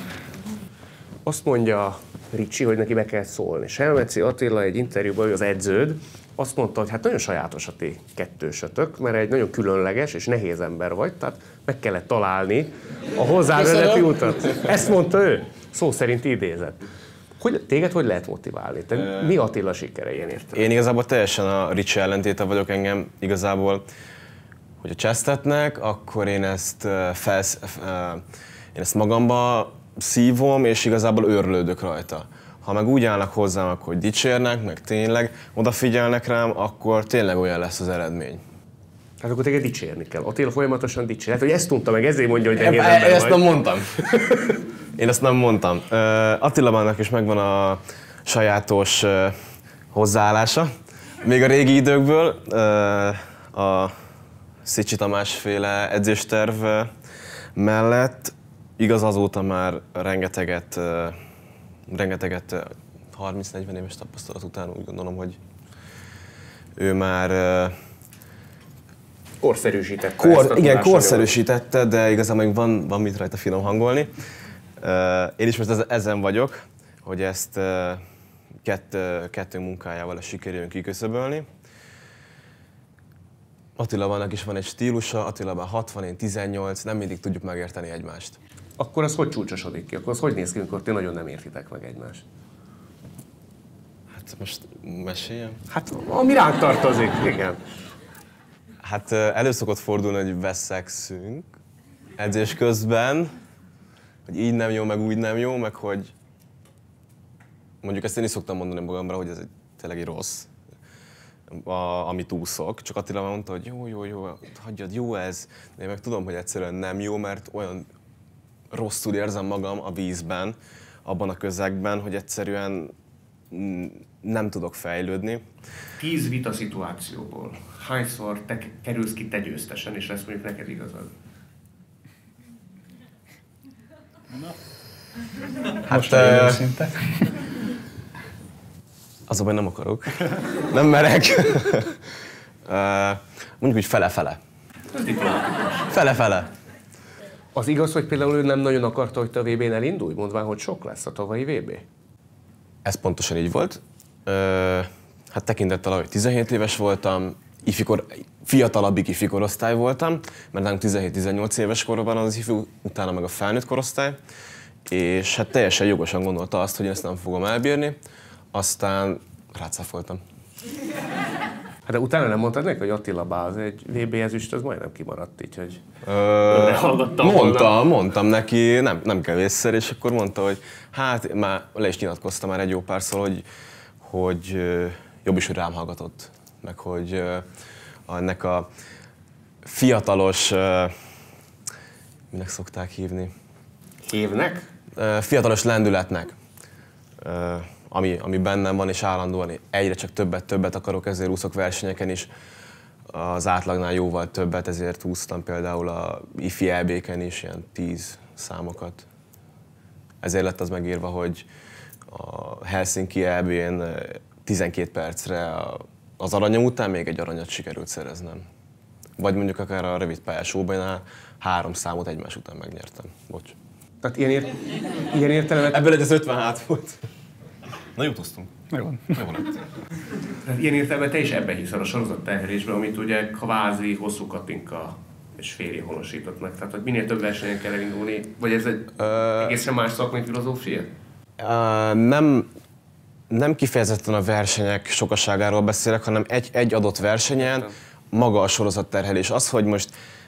Azt mondja Ricsi, hogy neki be kell szólni. Selmeci Attila egy interjúban, ő az edződ, azt mondta, hogy hát nagyon sajátos a ti kettősötök, mert egy nagyon különleges és nehéz ember vagy, tehát meg kellett találni a hozzávezeti utat. Ezt mondta ő, szó szerint idézett. Hogy, téged hogy lehet motiválni? Te, mi Attila sikere ilyen értem? Én igazából teljesen a Ricsi ellentéte vagyok engem. Igazából, hogyha csesztetnek, akkor én ezt, felsz, én ezt magamba szívom, és igazából őrlődök rajta. Ha meg úgy állnak hozzám, hogy dicsérnek, meg tényleg odafigyelnek rám, akkor tényleg olyan lesz az eredmény. Hát akkor téged dicsérni kell. Attila folyamatosan dicsér. Hát, hogy ezt tudta meg, ezért mondja, hogy nehéz ember vagy. Ezt nem mondtam. Én ezt nem mondtam. Uh, Attilának is megvan a sajátos uh, hozzáállása. Még a régi időkből uh, a Szicsi Tamás féle edzésterv uh, mellett, igaz azóta már rengeteget, uh, rengeteget uh, harminc-negyven éves tapasztalat után úgy gondolom, hogy ő már uh, korszerűsítette. Kor, igen, korszerűsítette, de igazából még van, van mit rajta finom hangolni. Uh, én is most ezen vagyok, hogy ezt uh, kett, uh, kettő munkájával sikerüljön kiköszöbölni. Attilának is van egy stílusa, Attilában hatvan, én tizennyolc, nem mindig tudjuk megérteni egymást. Akkor az hogy csúcsosodik ki? Akkor az hogy néz ki, amikor ti nagyon nem értitek meg egymást? Hát most meséljem? Hát ami ránk tartozik, igen. Hát uh, elő szokott fordulni, hogy veszekszünk edzés közben, hogy így nem jó, meg úgy nem jó, meg hogy mondjuk ezt én is szoktam mondani magamra, hogy ez egy, tényleg egy rossz, a, amit úszok. Csak Attila mondta, hogy jó, jó, jó, hagyjad, jó ez. De én meg tudom, hogy egyszerűen nem jó, mert olyan rosszul érzem magam a vízben, abban a közegben, hogy egyszerűen nem tudok fejlődni. Tíz vita szituációból hányszor te kerülsz ki te győztesen, és lesz mondjuk neked igazad? Hát, uh, szinte. Az a baj, nem akarok. Nem merek. uh, mondjuk, hogy fele-fele. Ez diplomatikus. Fele-fele. Az igaz, hogy például ő nem nagyon akarta, hogy te a vé bén elindulj, mondván, hogy sok lesz a tavalyi vé bé? Ez pontosan így volt. Uh, hát tekintettel, hogy tizenhét éves voltam, ifikor, fiatalabbik ifi korosztály voltam, mert nálunk tizenhét-tizennyolc éves korban az ifi, utána meg a felnőtt korosztály, és hát teljesen jogosan gondolta azt, hogy én ezt nem fogom elbírni, aztán rácáfoltam. Hát de utána nem mondtad neki, hogy Attila Báz egy vé bé ezüst, az majdnem kimaradt így, hogy Ö, mondtam, mondtam neki, nem, nem kevésszer, és akkor mondta, hogy hát már le is nyilatkoztam már egy jó párszor, hogy, hogy jobb is, hogy rám hallgatott, meg hogy ennek a fiatalos, minek szokták hívni? Hívnek? Fiatalos lendületnek, ami, ami bennem van, és állandóan egyre csak többet, többet akarok, ezért úszok versenyeken is. Az átlagnál jóval többet, ezért úsztam például a ifi é bé-ken is ilyen tíz számokat. Ezért lett az megírva, hogy a Helsinki é bén tizenkét percre az aranyom után még egy aranyat sikerült szereznem. Vagy mondjuk akár a rövid pályás óbajnál három számot egymás után megnyertem. Bocs. Tehát ilyen, ért, ilyen értelemben... Ebből egy az ötven hát volt. Na jut hoztunk. Megvan. Tehát ilyen értelemben te is ebben hiszel a sorozatterhelésben, amit ugye kvázi hosszú Katinka és férje honosított meg. Tehát, hogy minél több versenyen kell elindulni, vagy ez egy uh, egészen más szakmai filozófia? Uh, nem, nem kifejezetten a versenyek sokaságáról beszélek, hanem egy, egy adott versenyen maga a sorozatterhelés. Az, hogy most...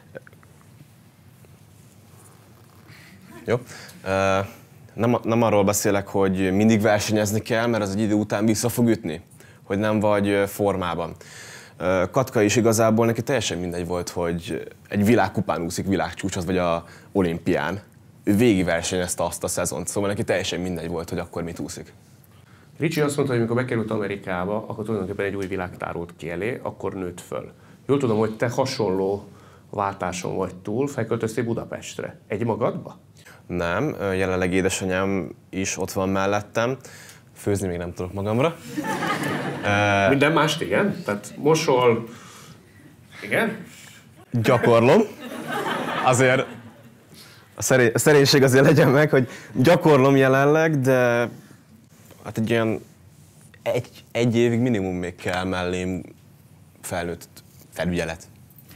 Jó. Uh, nem, nem arról beszélek, hogy mindig versenyezni kell, mert az egy idő után vissza fog ütni. hogy nem vagy formában. Katka is igazából neki teljesen mindegy volt, hogy egy világkupán úszik világcsúcsot, vagy a olimpián. Ő végigversenyezte azt a szezont, szóval neki teljesen mindegy volt, hogy akkor mit úszik. Ricsi azt mondta, hogy amikor bekerült Amerikába, akkor tulajdonképpen egy új világ tárult ki elé, akkor nőtt föl. Jól tudom, hogy te hasonló váltáson vagy túl, felköltöztél Budapestre. Egy magadba? Nem, jelenleg édesanyám is ott van mellettem. Főzni még nem tudok magamra. Minden mást igen? Tehát mosol... Igen? Gyakorlom. Azért a, szeré, a szerénység azért legyen meg, hogy gyakorlom jelenleg, de hát egy olyan egy, egy évig minimum még kell mellém felnőtt felügyelet.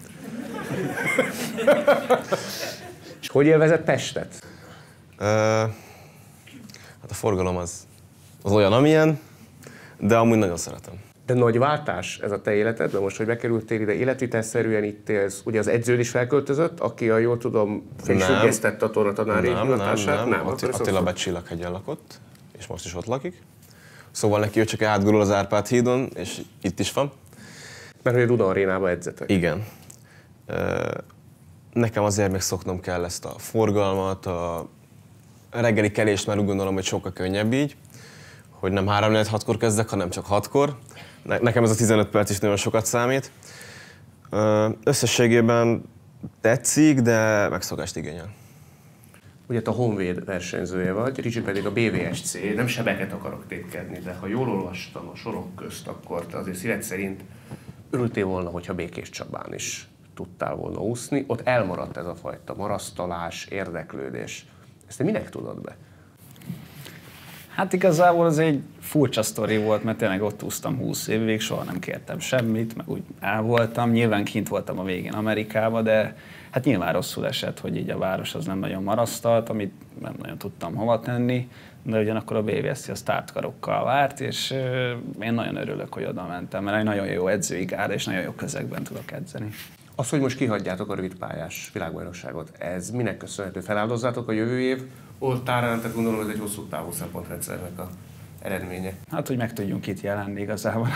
És hogy élvezett Pestet? Uh, hát a forgalom az, az olyan, amilyen, de amúgy nagyon szeretem. De nagy váltás ez a te életedben, most, hogy bekerültél ide, életvitelszerűen itt élsz. Ugye az edződ is felköltözött, aki, a jól tudom, felfüggesztette a tornatanári hivatását? Nem, nem, nem. Atti, Attila Becsillagheggyen lakott, és most is ott lakik. Szóval neki ő csak átgurul az Árpád hídon, és itt is van. Mert hogy a Duna Arénába edzetek. Igen. Nekem azért még szoknom kell ezt a forgalmat, a reggeli kelést már úgy gondolom, hogy sokkal könnyebb így, hogy nem három negyven hatkor kezdek, hanem csak hatkor. Nekem ez a tizenöt perc is nagyon sokat számít. Összességében tetszik, de megszokást igényel. Ugye te a Honvéd versenyzője vagy, Ricsi pedig a bé vé es cé. Nem sebeket akarok tépkedni, de ha jól olvastam a sorok közt, akkor te azért szíved szerint örültél volna, hogyha Békés Csabán is tudtál volna úszni. Ott elmaradt ez a fajta marasztalás, érdeklődés. Ezt te minek tudod be? Hát igazából az egy furcsa sztori volt, mert tényleg ott úsztam húsz évig, soha nem kértem semmit, meg úgy el voltam. Nyilván kint voltam a végén Amerikába, de hát nyilván rosszul esett, hogy így a város az nem nagyon marasztalt, amit nem nagyon tudtam hova tenni, de ugyanakkor a bé vé es cé az tártkarokkal várt, és én nagyon örülök, hogy oda mentem, mert egy nagyon jó edzői gárda, és nagyon jó közegben tudok edzeni. Az, hogy most kihagyjátok a rövidpályás világbajnokságot, ez minek köszönhető? Feláldozzátok a jövő év oltárán, tehát gondolom ez egy hosszú távú szempontrendszernek a eredménye. Hát, hogy meg tudjunk itt jelenni igazából.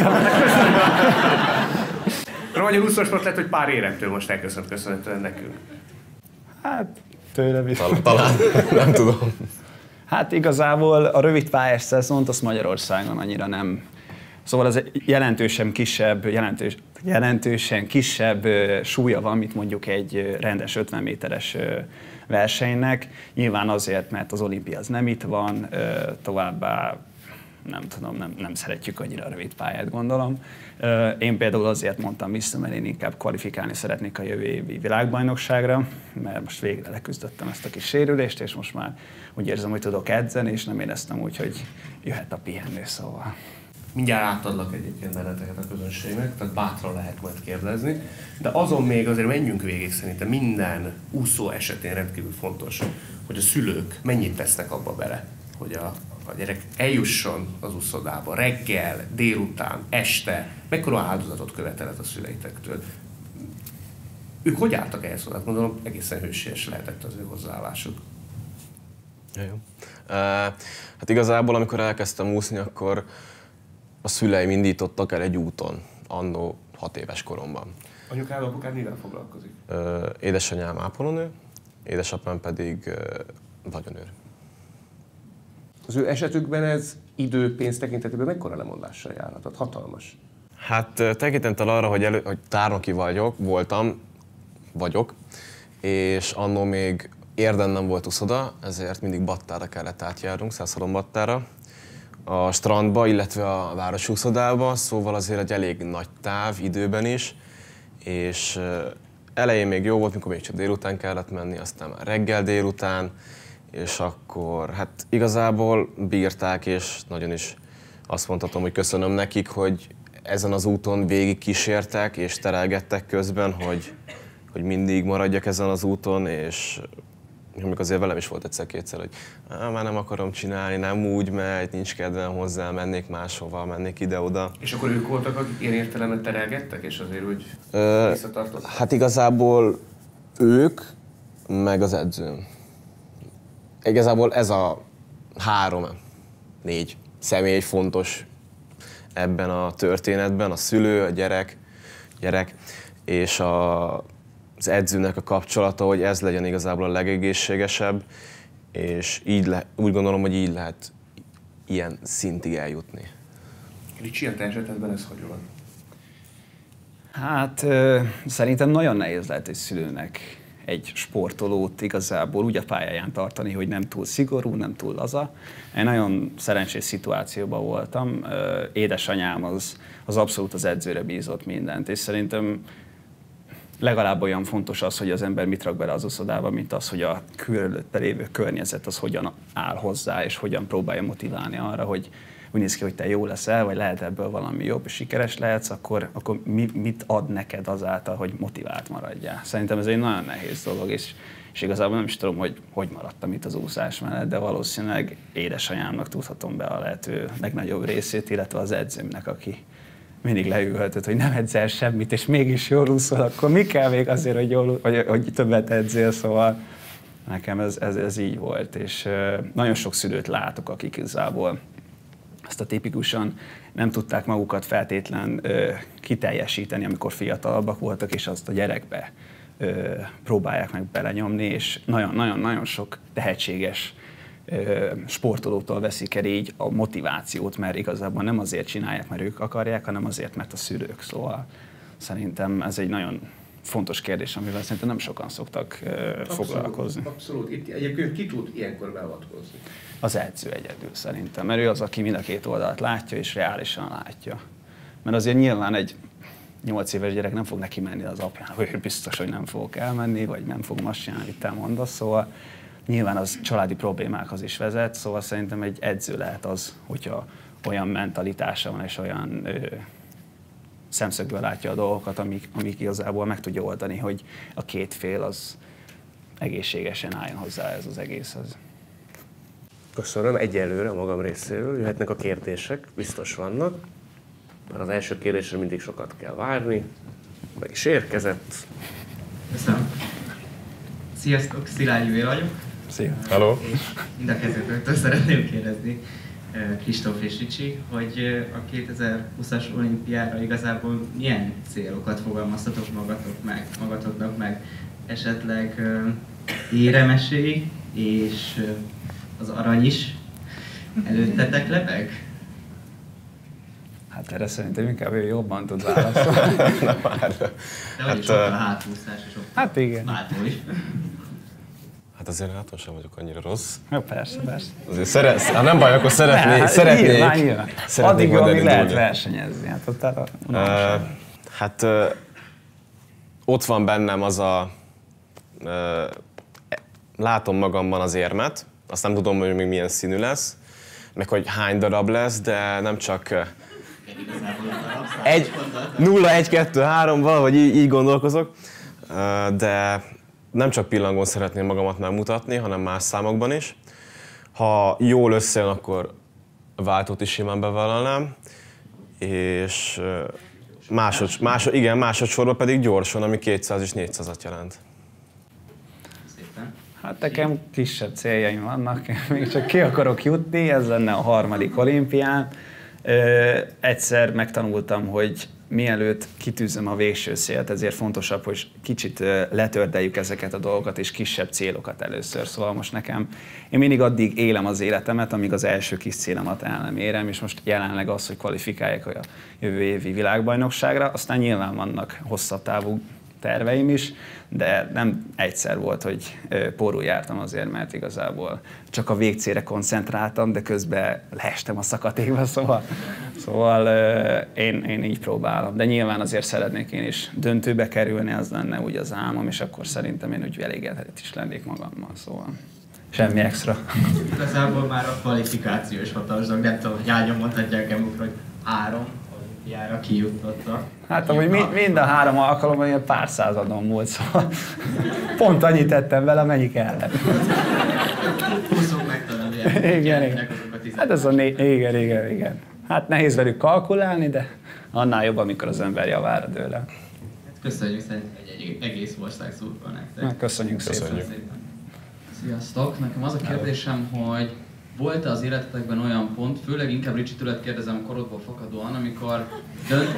A magyar úszósport lett, hogy pár érettől most elköszönt köszönhetően nekünk. Hát, tőle biztos. Talán, nem tudom. Hát igazából a rövidpályás szezont azt Magyarországon annyira nem. Szóval az jelentősen kisebb, jelentős, jelentősen kisebb súlya van, mint mondjuk egy rendes ötven méteres versenynek. Nyilván azért, mert az olimpia az nem itt van, továbbá nem tudom, nem, nem szeretjük annyira a rövid pályát, gondolom. Én például azért mondtam vissza, mert én inkább kvalifikálni szeretnék a jövő évi világbajnokságra, mert most végre leküzdöttem ezt a kis sérülést, és most már úgy érzem, hogy tudok edzeni, és nem éreztem úgy, hogy jöhet a pihenő, szóval. Mindjárt átadlak egyébként benneteket a közönségnek, tehát bátran lehet majd kérdezni, de azon még azért menjünk végig, szerintem minden úszó esetén rendkívül fontos, hogy a szülők mennyit tesznek abba bele, hogy a, a gyerek eljusson az úszodába reggel, délután, este, mekkora áldozatot követelhet a szüleitektől. Ők hogy álltak ehhez hozzá? Gondolom egészen hősies lehetett az ő hozzáállásuk. Ja, jó. Uh, hát igazából, amikor elkezdtem úszni, akkor a szüleim indítottak el egy úton, annó hat éves koromban. Anyukád, apukád mivel foglalkozik? Uh, édesanyám ápolónő, édesapám pedig uh, vagyonőr. Az ő esetükben ez idő, pénz tekintetében mekkora lemondással járhatott? Hatalmas. Hát tekintettel arra, hogy, elő, hogy tárnoki vagyok, voltam, vagyok, és annó még Érden nem volt uszoda, ezért mindig Battára kellett átjárnunk, Szászhalombattára, a strandba, illetve a városi uszodába, szóval azért egy elég nagy táv időben is, és elején még jó volt, mikor még csak délután kellett menni, aztán már reggel délután, és akkor hát igazából bírták, és nagyon is azt mondhatom, hogy köszönöm nekik, hogy ezen az úton végig kísértek, és terelgettek közben, hogy, hogy mindig maradjak ezen az úton, és amikor azért velem is volt egyszer-kétszer, hogy á, már nem akarom csinálni, nem úgy megy, nincs kedvem hozzá, mennék máshova, mennék ide-oda. És akkor ők voltak, akik ilyen értelemben terelgettek, és azért úgy visszatartottak? Hát igazából ők, meg az edzőm. Igazából ez a három, négy személy fontos ebben a történetben, a szülő, a gyerek, gyerek és a, az edzőnek a kapcsolata, hogy ez legyen igazából a legegészségesebb, és így le, úgy gondolom, hogy így lehet ilyen szintig eljutni. Ricsi, a te esetedben ez hogy van? Hát ö, szerintem nagyon nehéz lehet egy szülőnek egy sportolót igazából úgy a pályáján tartani, hogy nem túl szigorú, nem túl laza. Én nagyon szerencsés szituációban voltam. Édesanyám az, az abszolút az edzőre bízott mindent, és szerintem legalább olyan fontos az, hogy az ember mit rak bele az uszodába, mint az, hogy a körülötte lévő környezet az hogyan áll hozzá, és hogyan próbálja motiválni arra, hogy úgy néz ki, hogy te jó leszel, vagy lehet ebből valami jobb, és sikeres lehetsz, akkor, akkor mi, mit ad neked azáltal, hogy motivált maradjál. Szerintem ez egy nagyon nehéz dolog, és, és igazából nem is tudom, hogy hogy maradtam itt az úszás mellett, de valószínűleg édesanyámnak tudhatom be a lehető legnagyobb részét, illetve az edzőmnek, aki mindig leülhetett, hogy nem edzel semmit, és mégis jól úszol, akkor mi kell még azért, hogy, jól, hogy, hogy többet edzél, szóval nekem ez, ez, ez így volt, és nagyon sok szülőt látok, akik igazából ezt a tipikusan nem tudták magukat feltétlen ö, kiteljesíteni, amikor fiatalabbak voltak, és azt a gyerekbe ö, próbálják meg belenyomni, és nagyon-nagyon sok tehetséges ö, sportolótól veszik el így a motivációt, mert igazából nem azért csinálják, mert ők akarják, hanem azért, mert a szülők. Szóval szerintem ez egy nagyon fontos kérdés, amivel szerintem nem sokan szoktak ö, abszolút, foglalkozni. Abszolút. Itt egyébként ki tud ilyenkor beavatkozni? Az edző egyedül szerintem, mert ő az, aki mind a két oldalt látja és reálisan látja. Mert azért nyilván egy nyolc éves gyerek nem fog neki menni az apjának, hogy biztos, hogy nem fogok elmenni, vagy nem fogom azt csinálni, amit te mondasz, szóval nyilván az családi problémákhoz is vezet, szóval szerintem egy edző lehet az, hogyha olyan mentalitása van és olyan ö, szemszögből látja a dolgokat, amik, amik igazából meg tudja oldani, hogy a két fél az egészségesen álljon hozzá ez az egészhez. Köszönöm, egyelőre a magam részéről. Jöhetnek a kérdések, biztos vannak. Már az első kérdésre mindig sokat kell várni. Meg is érkezett. Köszönöm. Sziasztok, Szilágyi Béla vagyok. Szia. Hello. És mind a kettőtöktől szeretném kérdezni, Kristóf és Ricsi, hogy a kétezer-húszas olimpiára igazából milyen célokat fogalmaztatok magatok meg, magatoknak meg? Esetleg éremesély és az arany is előttetek lebeg? Hát erre szerintem inkább ő jobban tud válaszolni. De hogy hát, sokkal a hátúszás és ott hát igen. Mától is. Hát azért hátul sem vagyok annyira rossz. Ja, persze, persze. Azért szeret, ha nem baj, akkor szeretnék, ne, szeretnék, nyilván, nyilván. szeretnék addig, amíg lehet elindulni. versenyezni. Hát, ott a, uh, hát uh, ott van bennem az a... Uh, látom magamban az érmet, azt nem tudom, hogy még milyen színű lesz, meg hogy hány darab lesz, de nem csak egy, nulla, egy, kettő, három, valahogy így, így gondolkozok, de nem csak pillangón szeretném magamat megmutatni, hanem más számokban is. Ha jól összejön, akkor váltót is simán bevállalnám, és másod, másod, igen, másodszorban pedig gyorsan, ami kétszáz és négyszázat jelent. Hát nekem kisebb céljaim vannak, még csak ki akarok jutni, ez lenne a harmadik olimpián. Ö, egyszer megtanultam, hogy mielőtt kitűzöm a végső célt, ezért fontosabb, hogy kicsit letördeljük ezeket a dolgokat, és kisebb célokat először. Szóval most nekem, én mindig addig élem az életemet, amíg az első kis célomat el nem érem, és most jelenleg az, hogy kvalifikáljak a jövő évi világbajnokságra, aztán nyilván vannak hosszabb távú terveim is, de nem egyszer volt, hogy pórul jártam azért, mert igazából csak a végcélre koncentráltam, de közben leestem a szakadékba, szóval, szóval én, én így próbálom. De nyilván azért szeretnék én is döntőbe kerülni, az lenne úgy az álmom, és akkor szerintem én úgy elégedett is lennék magammal, szóval semmi extra. Igazából már a kvalifikáció is hatalmas dolog, nem tudom, hogy hányan mondhatják emukra, hogy három olimpiára kijutotta. Hát amúgy mind, mind a három alkalommal ilyen pár századon volt, szóval pont annyit tettem vele, mennyi kellett. húszok megtalálni. Igen, igen. Hát ez a né- igen, igen, igen. Hát nehéz velük kalkulálni, de annál jobb, amikor az ember javára dől el. Hát köszönjük szerintem egy egész ország szurkol nektek. Na, köszönjük, Köszönjük. szépen. Sziasztok! Nekem az a kérdésem, hogy volt az életetekben olyan pont, főleg inkább Ricsi tőled kérdezem korodból fakadóan, amikor dönt...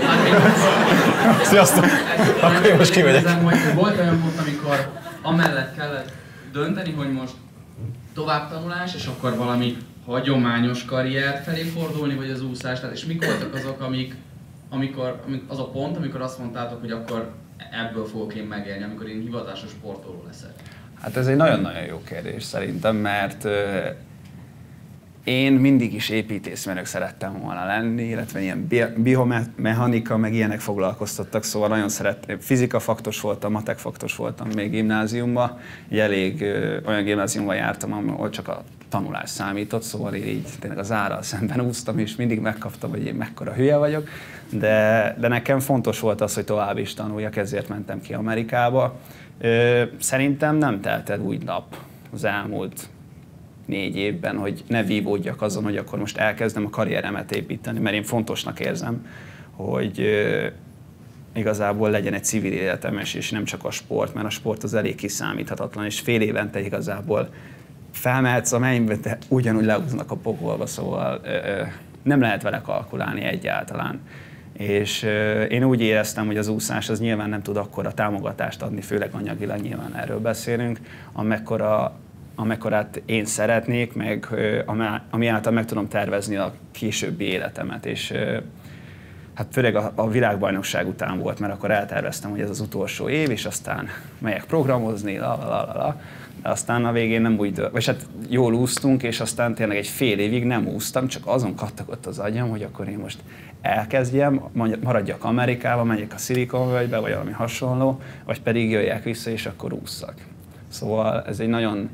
Sziasztok! Akkor én most kimegyek. Kérdezem, hogy volt olyan pont, amikor amellett kellett dönteni, hogy most továbbtanulás, és akkor valami hagyományos karrier felé fordulni, vagy az úszás, tehát és mik voltak azok, amik, amikor, az a pont, amikor azt mondtátok, hogy akkor ebből fogok én megélni, amikor én hivatásos sportoló leszek? Hát ez egy nagyon-nagyon jó kérdés szerintem, mert euh, én mindig is építészmérnök szerettem volna lenni, illetve ilyen biomechanika, meg ilyenek foglalkoztattak, szóval nagyon szerettem. Fizika faktos voltam, matek faktos voltam még gimnáziumban, egy elég ö, olyan gimnáziumban jártam, ahol csak a tanulás számított, szóval én így tényleg az árral szemben úsztam, és mindig megkaptam, hogy én mekkora hülye vagyok, de, de nekem fontos volt az, hogy tovább is tanuljak, ezért mentem ki Amerikába. Ö, szerintem nem telt el úgy nap az elmúlt négy évben, hogy ne vívódjak azon, hogy akkor most elkezdem a karrieremet építeni, mert én fontosnak érzem, hogy ö, igazából legyen egy civil életem, és nem csak a sport, mert a sport az elég kiszámíthatatlan, és fél évente igazából felmehetsz a mennybe, de ugyanúgy leúznak a pokolba, szóval ö, ö, nem lehet vele kalkulálni egyáltalán. És ö, én úgy éreztem, hogy az úszás az nyilván nem tud akkora támogatást adni, főleg anyagilag, nyilván erről beszélünk, amekkora amekkorát én szeretnék, meg ami által meg tudom tervezni a későbbi életemet. És hát főleg a, a világbajnokság után volt, mert akkor elterveztem, hogy ez az utolsó év, és aztán megyek programozni, la, la, la, la. De aztán a végén nem úgy, vagy hát jól úsztunk, és aztán tényleg egy fél évig nem úsztam, csak azon kattogott az agyam, hogy akkor én most elkezdjem, maradjak Amerikába, megyek a Szilikonvölgybe, vagy valami hasonló, vagy pedig jöjjek vissza, és akkor ússzak. Szóval ez egy nagyon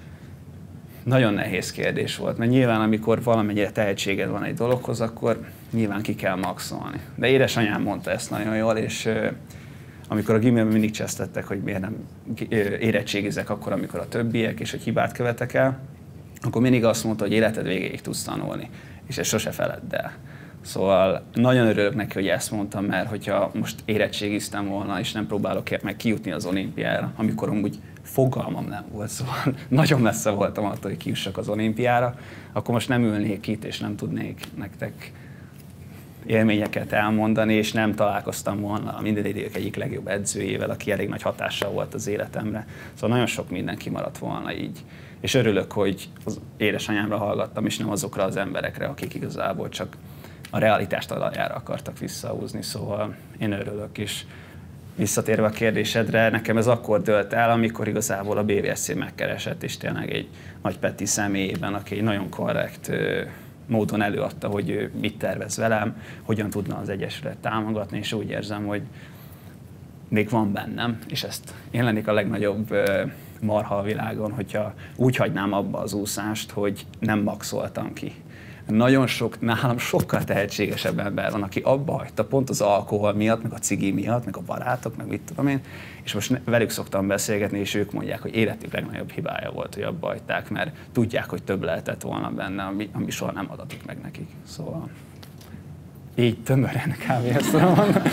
Nagyon nehéz kérdés volt, mert nyilván amikor valamennyire tehetséged van egy dologhoz, akkor nyilván ki kell maxolni. De édesanyám mondta ezt nagyon jól, és euh, amikor a gimnazjumban mindig csesztettek, hogy miért nem érettségizek akkor, amikor a többiek, és hogy hibát követek el, akkor mindig azt mondta, hogy életed végéig tudsz tanulni, és ezt sose feledd el. Szóval nagyon örülök neki, hogy ezt mondtam, mert hogyha most érettségiztem volna, és nem próbálok meg kijutni az olimpiára, amikor amúgy fogalmam nem volt, szóval nagyon messze voltam attól, hogy kijussak az olimpiára, akkor most nem ülnék itt, és nem tudnék nektek élményeket elmondani, és nem találkoztam volna a minden idők egyik legjobb edzőjével, aki elég nagy hatással volt az életemre. Szóval nagyon sok minden kimaradt volna így. És örülök, hogy az édesanyámra hallgattam, és nem azokra az emberekre, akik igazából csak a realitást talajára akartak visszahúzni, szóval én örülök is. Visszatérve a kérdésedre, nekem ez akkor dőlt el, amikor igazából a bé vé es cé megkeresett, és tényleg egy Nagy Peti személyében, aki egy nagyon korrekt módon előadta, hogy ő mit tervez velem, hogyan tudna az Egyesület támogatni, és úgy érzem, hogy még van bennem, és ezt én lennék a legnagyobb marha a világon, hogyha úgy hagynám abba az úszást, hogy nem maxoltam ki. Nagyon sok, nálam sokkal tehetségesebb ember van, aki abba hagyta pont az alkohol miatt, meg a cigi miatt, meg a barátok, meg mit tudom én, és most velük szoktam beszélgetni, és ők mondják, hogy életük legnagyobb hibája volt, hogy abba hagyták, mert tudják, hogy több lehetett volna benne, ami, ami soha nem adatik meg nekik. Szóval így tömören kb. Ezt tudom mondani.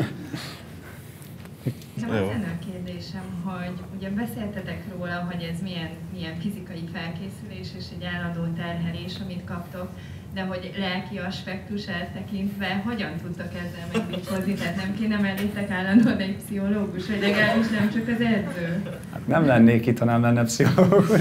Nekem az lenne a kérdésem, hogy ugye beszéltetek róla, hogy ez milyen, milyen fizikai felkészülés és egy állandó terhelés, amit kaptok, de hogy lelki aspektus eltekintve hogyan tudtak ezzel megbirkózni? Tehát nem kéne mellétek állandóan egy pszichológus, vagy legalábbis nem csak az edző? Hát nem lennék itt, ha nem lenne pszichológus.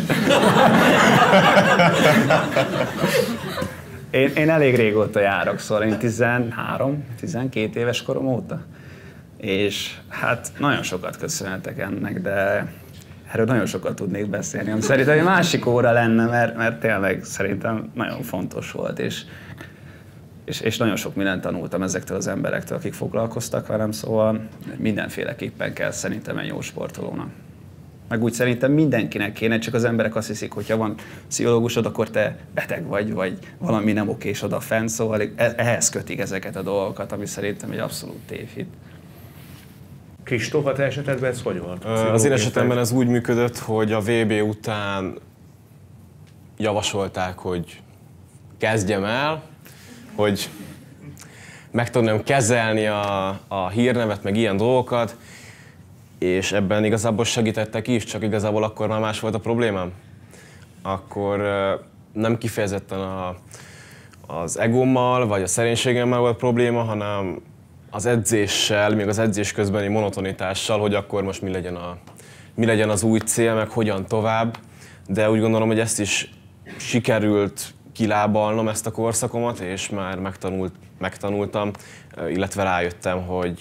Én, én elég régóta járok, szóval én tizenhárom, tizenkét éves korom óta. És hát nagyon sokat köszönhetek ennek, de erről nagyon sokat tudnék beszélni, ami szerintem egy másik óra lenne, mert, mert tényleg szerintem nagyon fontos volt, és, és, és nagyon sok mindent tanultam ezektől az emberektől, akik foglalkoztak velem, szóval mindenféleképpen kell szerintem egy jó sportolónak. Meg úgy szerintem mindenkinek kéne, csak az emberek azt hiszik, hogy ha van pszichológusod, akkor te beteg vagy, vagy valami nem okés odafent, szóval ehhez kötik ezeket a dolgokat, ami szerintem egy abszolút tévhit. Kristóf, a te esetedben ez hogy volt? Az én esetemben ez úgy működött, hogy a vé bé után javasolták, hogy kezdjem el, hogy meg tudnám kezelni a, a hírnevet, meg ilyen dolgokat, és ebben igazából segítettek is, csak igazából akkor már más volt a problémám. Akkor nem kifejezetten a, az egómmal vagy a szerénységemmel volt probléma, hanem az edzéssel, még az edzés közbeni monotonitással, hogy akkor most mi legyen, a, mi legyen az új cél, meg hogyan tovább. De úgy gondolom, hogy ezt is sikerült kilábalnom, ezt a korszakomat, és már megtanult, megtanultam, illetve rájöttem, hogy,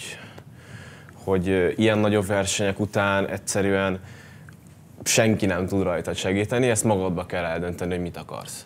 hogy ilyen nagyobb versenyek után egyszerűen senki nem tud rajta segíteni, ezt magadba kell eldönteni, hogy mit akarsz.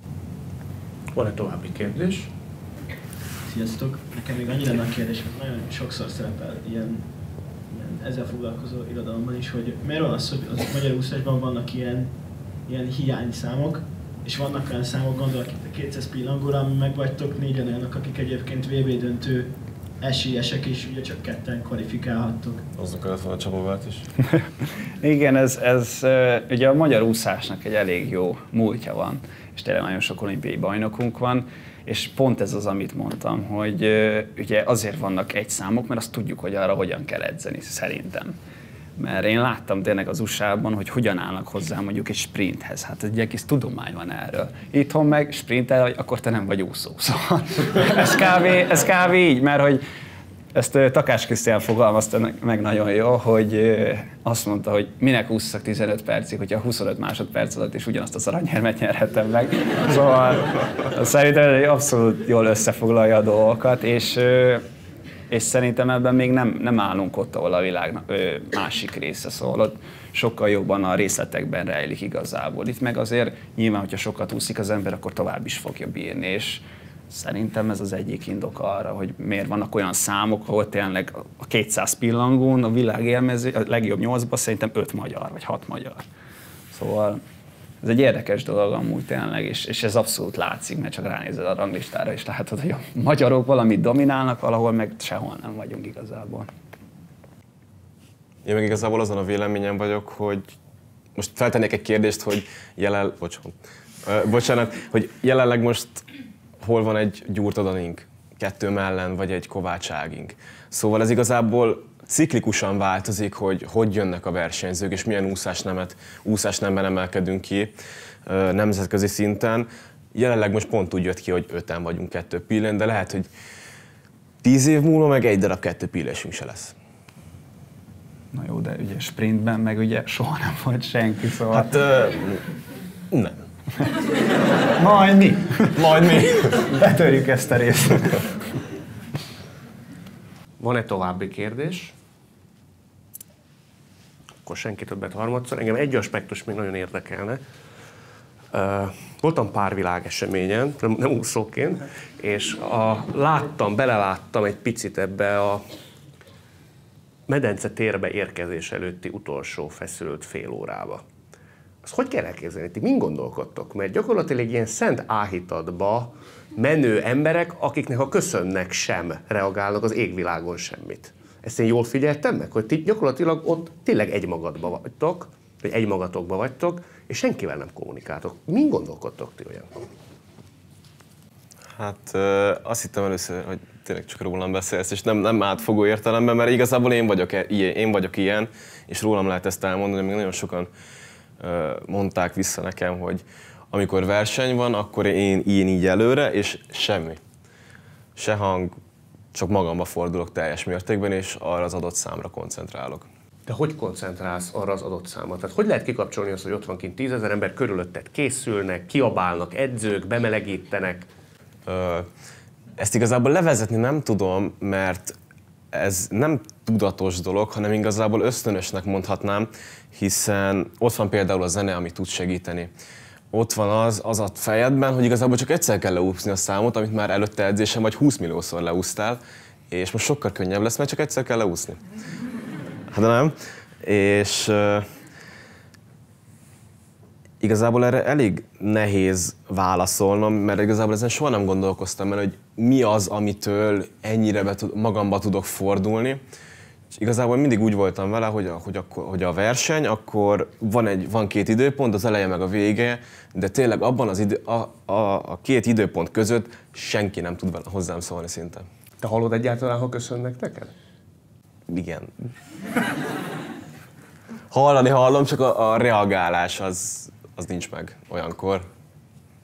Van-e további kérdés? Sziasztok! Nekem még annyi lenne a kérdés, hogy nagyon sokszor szerepel ilyen, ilyen ezzel foglalkozó irodalomban is, hogy miért van az, hogy a magyar úszásban vannak ilyen, ilyen hiányszámok, és vannak olyan számok, gondolok itt a kétszáz pillangóra, ami meg vagytok négyen olyanok, akik egyébként vé bé döntő esélyesek, és ugye csak ketten kvalifikálhattok. Azok előtt van a Csabavát is. Igen, ez, ez ugye a magyar úszásnak egy elég jó múltja van, és tényleg nagyon sok olimpiai bajnokunk van, és pont ez az, amit mondtam, hogy ugye azért vannak egy számok, mert azt tudjuk, hogy arra hogyan kell edzeni, szerintem. Mert én láttam tényleg az u es á-ban, hogy hogyan állnak hozzá mondjuk egy sprinthez. Hát egy egész tudomány van erről. Itthon meg sprintel, akkor te nem vagy úszó. Szóval ez kb. ez kb. Így, mert hogy ezt Takács Krisztián fogalmazta meg nagyon jó, hogy azt mondta, hogy minek ússzak tizenöt percig, hogyha huszonöt másodperc alatt is ugyanazt az aranyérmet nyerhetem meg. Szóval szerintem abszolút jól összefoglalja a dolgokat, és és szerintem ebben még nem, nem állunk ott, ahol a világ ö, másik része, szóval ott sokkal jobban a részletekben rejlik igazából. Itt meg azért nyilván, hogyha sokat úszik az ember, akkor tovább is fogja bírni, és szerintem ez az egyik indok arra, hogy miért vannak olyan számok, ahol tényleg a kétszáz pillangón a világ élmező, a legjobb nyolcban szerintem öt magyar, vagy hat magyar. Szóval ez egy érdekes dolog amúgy tényleg, és, és ez abszolút látszik, mert csak ránézed a ranglistára, és látod, hogy a magyarok valamit dominálnak valahol, meg sehol nem vagyunk igazából. Én meg igazából azon a véleményem vagyok, hogy most feltennék egy kérdést, hogy jelen... Bocsánat. Bocsánat, hogy jelenleg most hol van egy Gyurta Danink, kettő mellen, vagy egy Kovács Ágink. Szóval ez igazából ciklikusan változik, hogy hogy jönnek a versenyzők, és milyen úszásnemet, úszásnemben emelkedünk ki nemzetközi szinten. Jelenleg most pont úgy jött ki, hogy öten vagyunk kettő pillen, de lehet, hogy tíz év múlva meg egy darab kettő pillesünk se lesz. Na jó, de ugye sprintben meg ugye soha nem volt senki, szóval... Hát ö, nem. Majd mi? Majd mi. Betörjük ezt a részt. Van-e további kérdés? Akkor senki többet harmadszor. Engem egy aspektus még nagyon érdekelne. Uh, voltam pár világeseményen, nem, nem úszóként, és a, láttam, beleláttam egy picit ebbe a medence térbe érkezés előtti utolsó feszülött fél órába. Azt hogy kell elképzelni? Ti min gondolkodtok? Mert gyakorlatilag ilyen szent áhítatba menő emberek, akiknek ha köszönnek sem reagálnak az égvilágon semmit. Ezt én jól figyeltem meg, hogy ti gyakorlatilag ott tényleg egymagadba vagytok, vagy egymagatokba vagytok, és senkivel nem kommunikáltok. Min gondolkodtok ti olyan? Hát azt hittem először, hogy tényleg csak rólam beszélsz, és nem, nem átfogó értelemben, mert igazából én vagyok, ilyen, én vagyok ilyen, és rólam lehet ezt elmondani, még nagyon sokan mondták vissza nekem, hogy amikor verseny van, akkor én, én így előre, és semmi. Se hang, csak magamba fordulok teljes mértékben, és arra az adott számra koncentrálok. De hogy koncentrálsz arra az adott számra? Tehát hogy lehet kikapcsolni azt, hogy ott van kint tízezer ember, körülötted készülnek, kiabálnak edzők, bemelegítenek? Ezt igazából levezetni nem tudom, mert ez nem tudatos dolog, hanem igazából ösztönösnek mondhatnám, hiszen ott van például a zene, ami tud segíteni. Ott van az, az a fejedben, hogy igazából csak egyszer kell leúszni a számot, amit már előtte edzésen vagy húsz milliószor leúsztál, és most sokkal könnyebb lesz, mert csak egyszer kell leúszni. Hát de nem. És uh, igazából erre elég nehéz válaszolnom, mert igazából ezen soha nem gondolkoztam, mert hogy mi az, amitől ennyire be tud, magamba tudok fordulni. És igazából mindig úgy voltam vele, hogy a, hogy a, hogy a verseny, akkor van, egy, van két időpont, az eleje meg a vége, de tényleg abban az idő, a, a, a két időpont között senki nem tud hozzám szólni szinte. Te hallod egyáltalán, ha köszönnek neked? Igen. Hallani hallom, csak a, a reagálás az, az nincs meg olyankor.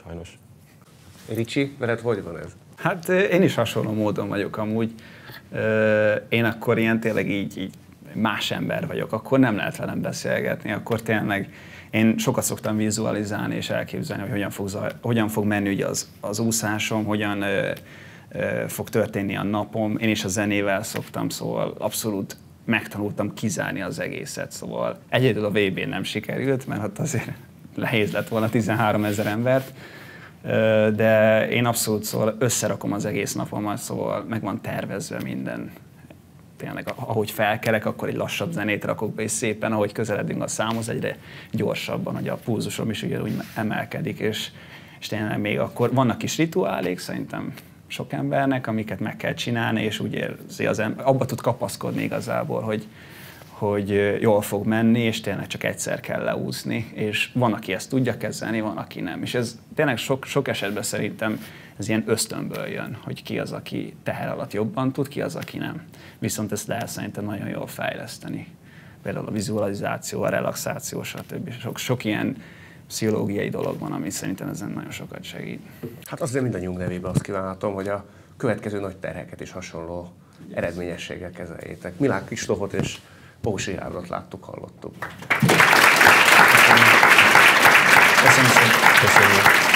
sajnos. Ricsi, veled hogy van ez? Hát én is hasonló módon vagyok amúgy. Én akkor ilyen tényleg így, így más ember vagyok, akkor nem lehet velem beszélgetni, akkor tényleg én sokat szoktam vizualizálni és elképzelni, hogy hogyan fog, zaj, hogyan fog menni ugye az, az úszásom, hogyan ö, ö, fog történni a napom. Én is a zenével szoktam, szóval abszolút megtanultam kizárni az egészet, szóval egyedül a vé bén nem sikerült, mert ott azért nehéz lett volna tizenháromezer embert, de én abszolút szóval összerakom az egész napomat, szóval meg van tervezve minden. Tényleg, ahogy felkelek, akkor egy lassabb zenét rakok be, és szépen, ahogy közeledünk a számhoz, egyre gyorsabban, hogy a pulzusom is ugyanúgy emelkedik, és, és tényleg még akkor vannak kis rituálék, szerintem sok embernek, amiket meg kell csinálni, és úgy érzi az ember, abba tud kapaszkodni igazából, hogy, hogy jól fog menni, és tényleg csak egyszer kell leúszni, és van, aki ezt tudja kezelni, van, aki nem. És ez tényleg sok, sok esetben szerintem ez ilyen ösztönből jön, hogy ki az, aki teher alatt jobban tud, ki az, aki nem. Viszont ezt lehet szerintem nagyon jól fejleszteni. Például a vizualizáció, a relaxáció, stb. Sok, sok ilyen pszichológiai dolog van, ami szerintem ezen nagyon sokat segít. Hát azért mindannyiunk nevében azt kívánhatom, hogy a következő nagy terheket is hasonló eredményességgel kezeljétek. Milák Kristófot és Pósi Gábort láttuk, hallottuk. Köszönöm szépen. Köszönjük.